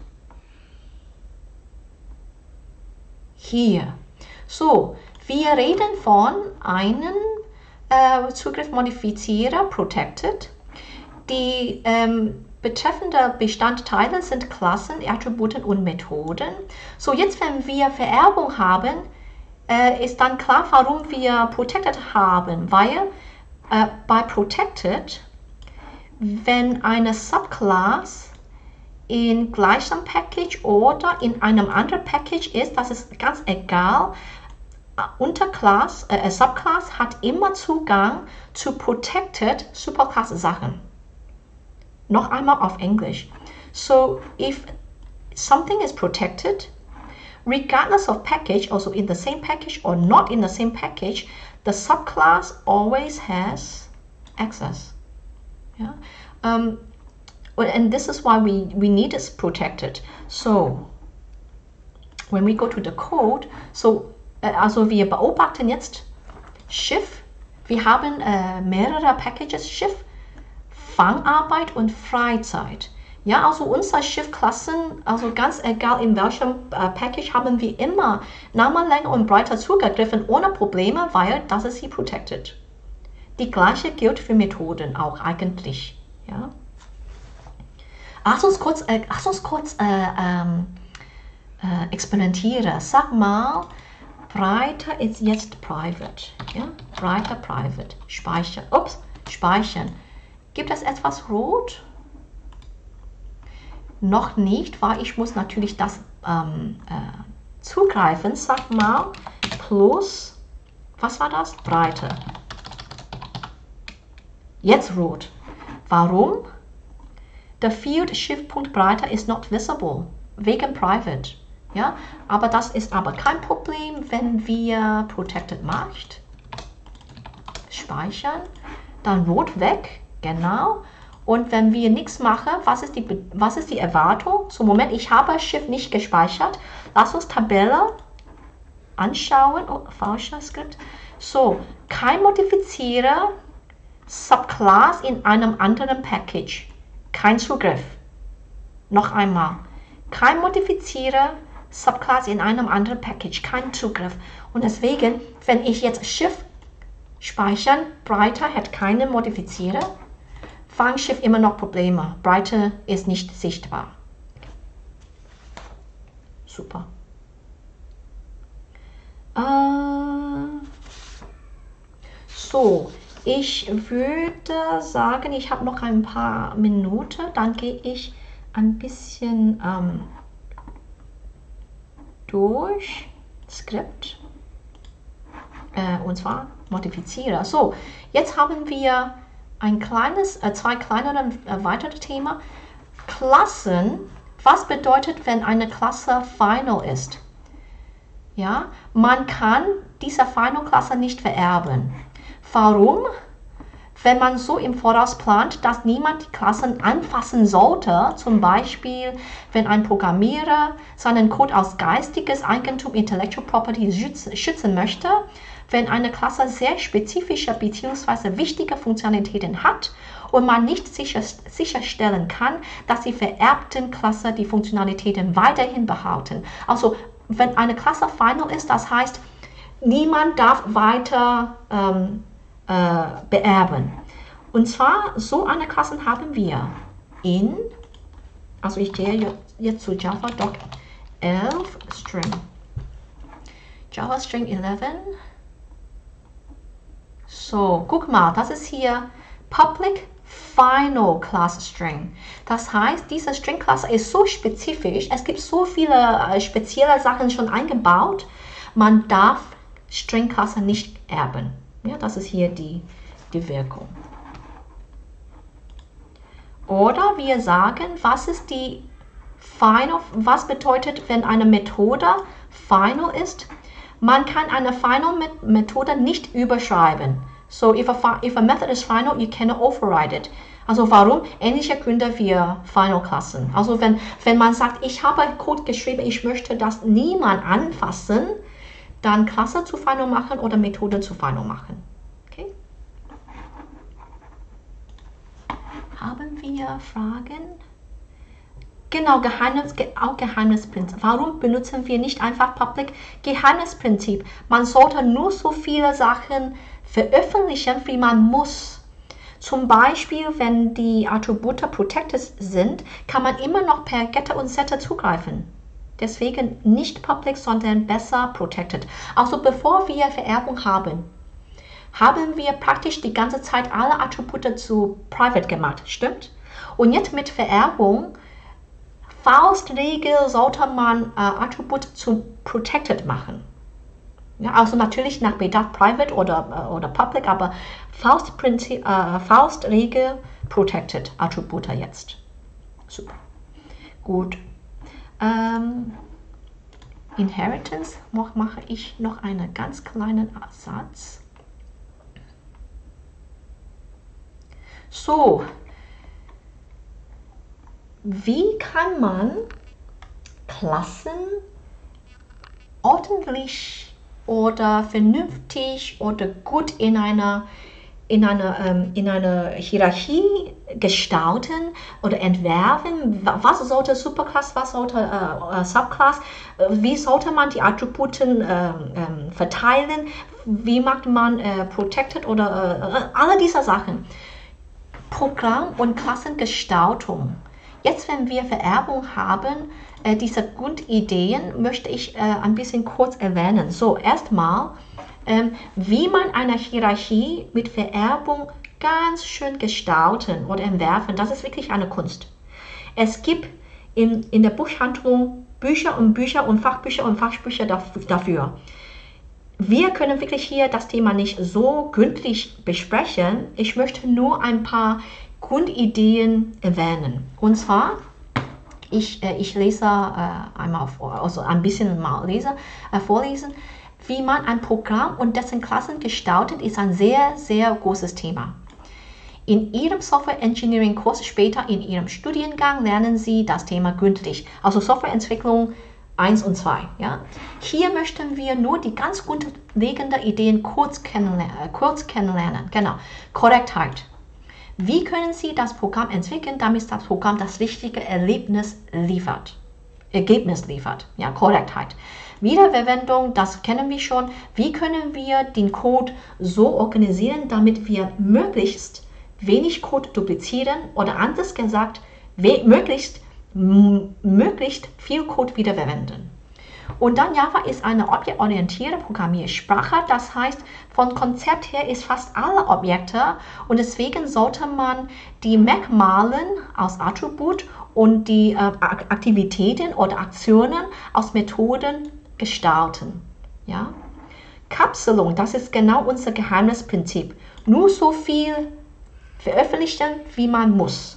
Hier. So, wir reden von einem äh, Zugriffsmodifizierer, Protected. Die ähm, betreffende Bestandteile sind Klassen, Attributen und Methoden. So, jetzt wenn wir Vererbung haben, äh, ist dann klar, warum wir Protected haben, weil äh, bei Protected, wenn eine Subclass in gleichem Package oder in einem anderen Package ist, das ist ganz egal. Unterclass, äh, Subclass hat immer Zugang zu Protected Superclass Sachen. Noch einmal auf Englisch. So, if something is protected, regardless of package, also in the same package or not in the same package, the subclass always has access. Yeah? Um, and this is why we, we need it protected. So, when we go to the code, so, äh, also wir beobachten jetzt Schiff. Wir haben äh, mehrere Packages, Schiff, Fangarbeit und Freizeit. Ja, also unsere Schiffklassen, also ganz egal in welchem äh, Package, haben wir immer Name, Länge und Breite zugegriffen ohne Probleme, weil das ist hier protected. Die gleiche gilt für Methoden auch eigentlich. Ja. Lass uns kurz, äh, lass uns kurz äh, ähm, äh, experimentieren. Sag mal, Breite ist jetzt private. Ja? Breite private. Speichern. Ups, speichern. Gibt es etwas rot? Noch nicht, weil ich muss natürlich das ähm, äh, zugreifen. Sag mal, plus, was war das? Breite. Jetzt rot. Warum? The field Shift.Breite is not visible, wegen private. Ja? Aber das ist aber kein Problem, wenn wir protected macht. Speichern, dann rot weg. Genau. Und wenn wir nichts machen, was ist die, was ist die Erwartung? Zum Moment, ich habe Shift nicht gespeichert. Lass uns Tabelle anschauen. Oh, falsches Skript. So, kein Modifizierer, Subclass in einem anderen Package. Kein Zugriff. Noch einmal. Kein Modifizierer, Subclass in einem anderen Package. Kein Zugriff. Und deswegen, wenn ich jetzt Shift speichern, Breite hat keine Modifizierer. Fangschiff immer noch Probleme. Breite ist nicht sichtbar. Super. Äh, so, ich würde sagen, ich habe noch ein paar Minuten. Dann gehe ich ein bisschen ähm, durch Skript. Äh, und zwar Modifizierer. So, jetzt haben wir ein kleines, äh, zwei kleinere äh, weitere Themen. Klassen. Was bedeutet, wenn eine Klasse final ist? Ja, man kann diese Final-Klasse nicht vererben. Warum? Wenn man so im Voraus plant, dass niemand die Klassen anfassen sollte, zum Beispiel, wenn ein Programmierer seinen Code als geistiges Eigentum Intellectual Property schützen möchte, wenn eine Klasse sehr spezifische bzw. wichtige Funktionalitäten hat und man nicht sicher, sicherstellen kann, dass die vererbten Klassen die Funktionalitäten weiterhin behalten. Also wenn eine Klasse final ist, das heißt, niemand darf weiter ähm, äh, beerben. Und zwar, so eine Klasse haben wir in, also ich gehe jetzt zu Java.elf String. Java String elf. So, guck mal, das ist hier Public Final Class String. Das heißt, diese String-Klasse ist so spezifisch, es gibt so viele äh, spezielle Sachen schon eingebaut, man darf String-Klasse nicht erben. Ja, das ist hier die, die Wirkung. Oder wir sagen, was ist die Final, was bedeutet, wenn eine Methode final ist? Man kann eine final Methode nicht überschreiben. So, if a, if a method is final, you cannot override it. Also warum? Ähnliche Gründe für Final-Klassen. Also wenn, wenn man sagt, ich habe Code geschrieben, ich möchte das niemand anfassen, dann Klasse zu final machen oder Methode zu final machen. Okay? Haben wir Fragen? Genau, Geheimnis, auch Geheimnisprinzip. Warum benutzen wir nicht einfach Public Geheimnisprinzip? Man sollte nur so viele Sachen veröffentlichen, wie man muss. Zum Beispiel, wenn die Attribute protected sind, kann man immer noch per Getter und Setter zugreifen. Deswegen nicht Public, sondern besser protected. Also bevor wir Vererbung haben, haben wir praktisch die ganze Zeit alle Attribute zu private gemacht, stimmt? Und jetzt mit Vererbung, Faustregel sollte man äh, Attribut zu protected machen. Ja, also natürlich nach Bedarf private oder, äh, oder public, aber Faustprinzip, äh, Faustregel protected Attribute jetzt. Super. Gut. Ähm, Inheritance mache ich noch einen ganz kleinen Satz. So. Wie kann man Klassen ordentlich oder vernünftig oder gut in einer, in einer, ähm, in einer Hierarchie gestalten oder entwerfen? Was sollte Superclass, was sollte äh, äh, Subclass? Wie sollte man die Attributen äh, äh, verteilen? Wie macht man äh, Protected oder äh, alle diese Sachen? Programm- und Klassengestaltung. Jetzt, wenn wir Vererbung haben, äh, diese Grundideen möchte ich äh, ein bisschen kurz erwähnen. So, erstmal, ähm, wie man eine Hierarchie mit Vererbung ganz schön gestalten oder entwerfen, das ist wirklich eine Kunst. Es gibt in, in der Buchhandlung Bücher und Bücher und Fachbücher und Fachbücher dafür. Wir können wirklich hier das Thema nicht so gründlich besprechen. Ich möchte nur ein paar Grundideen erwähnen. Und zwar, ich, äh, ich lese äh, einmal vor, also ein bisschen mal lese, äh, vorlesen, wie man ein Programm und dessen Klassen gestaltet, ist ein sehr, sehr großes Thema. In Ihrem Software Engineering Kurs später in Ihrem Studiengang lernen Sie das Thema gründlich, also Softwareentwicklung eins und zwei. Ja? Hier möchten wir nur die ganz grundlegenden Ideen kurz kennenlernen. Äh, kurz kennenlernen. Genau. Korrektheit. Wie können Sie das Programm entwickeln, damit das Programm das richtige Erlebnis liefert? Ergebnis liefert. Ja, Korrektheit. Wiederverwendung, das kennen wir schon. Wie können wir den Code so organisieren, damit wir möglichst wenig Code duplizieren oder anders gesagt, möglichst, möglichst viel Code wiederverwenden? Und dann Java ist eine objektorientierte Programmiersprache, das heißt, von Konzept her ist fast alle Objekte und deswegen sollte man die Merkmale aus Attribut und die äh, Aktivitäten oder Aktionen aus Methoden gestalten. Ja? Kapselung, das ist genau unser Geheimnisprinzip. Nur so viel veröffentlichen, wie man muss.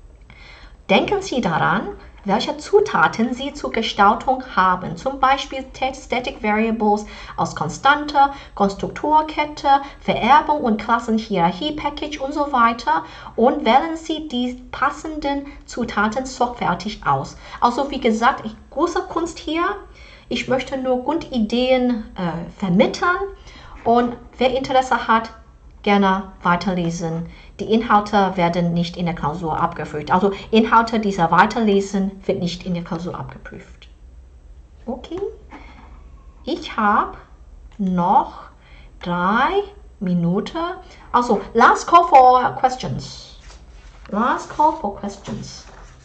Denken Sie daran, welche Zutaten Sie zur Gestaltung haben, zum Beispiel Static Variables aus Konstante, Konstruktorkette, Vererbung und Klassenhierarchie-Package und so weiter und wählen Sie die passenden Zutaten sorgfältig aus. Also wie gesagt, ich, große Kunst hier, ich möchte nur Grundideen äh, vermitteln und wer Interesse hat, gerne weiterlesen. Die Inhalte werden nicht in der Klausur abgeprüft. Also Inhalte dieser Weiterlesen wird nicht in der Klausur abgeprüft. Okay. Ich habe noch drei Minuten. Also, last call for questions. Last call for questions.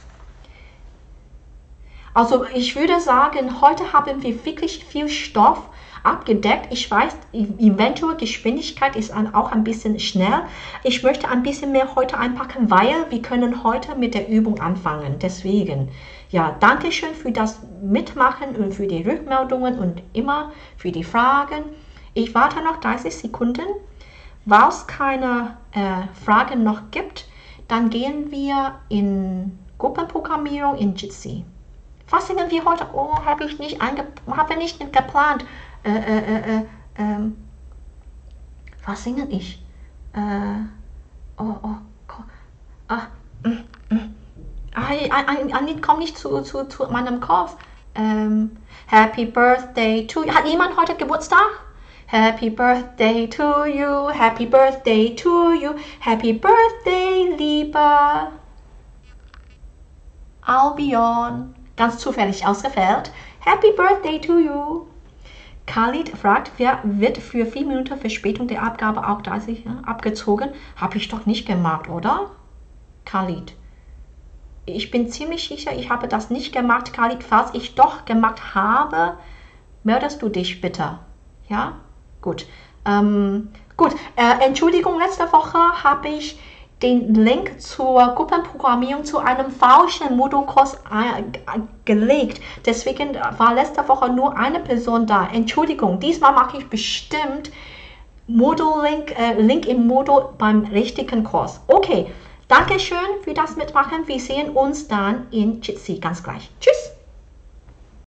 Also, ich würde sagen, heute haben wir wirklich viel Stoff abgedeckt. Ich weiß, eventuell Geschwindigkeit ist auch ein bisschen schnell. Ich möchte ein bisschen mehr heute einpacken, weil wir können heute mit der Übung anfangen. Deswegen, ja, danke schön für das Mitmachen und für die Rückmeldungen und immer für die Fragen. Ich warte noch dreißig Sekunden. Weil es keine äh, Fragen noch gibt, dann gehen wir in Gruppenprogrammierung in Jitsi. Was singen wir heute? Oh, habe ich nicht, habe nicht geplant. Äh, äh, äh, äh, ähm, was singe ich? Äh, oh, oh, ah, mm, mm. Ein, ein, ein Lied kommt nicht zu, zu, zu meinem Kopf. Ähm, Happy Birthday to you. Hat jemand heute Geburtstag? Happy Birthday to you, Happy Birthday to you, Happy Birthday, lieber Albion. Ganz zufällig ausgewählt. Happy Birthday to you. Khalid fragt, wer wird für vier Minuten Verspätung der Abgabe auch dreißig ja, abgezogen? Habe ich doch nicht gemacht, oder? Khalid. Ich bin ziemlich sicher, ich habe das nicht gemacht, Khalid. Falls ich doch gemacht habe, meldest du dich bitte. Ja? Gut. Ähm, gut. Äh, Entschuldigung, letzte Woche habe ich den Link zur Gruppenprogrammierung zu einem falschen Modulkurs äh, gelegt. Deswegen war letzte Woche nur eine Person da. Entschuldigung, diesmal mache ich bestimmt Modul-Link äh, Link im Modul beim richtigen Kurs. Okay, danke schön für das Mitmachen. Wir sehen uns dann in Jitsi ganz gleich. Tschüss!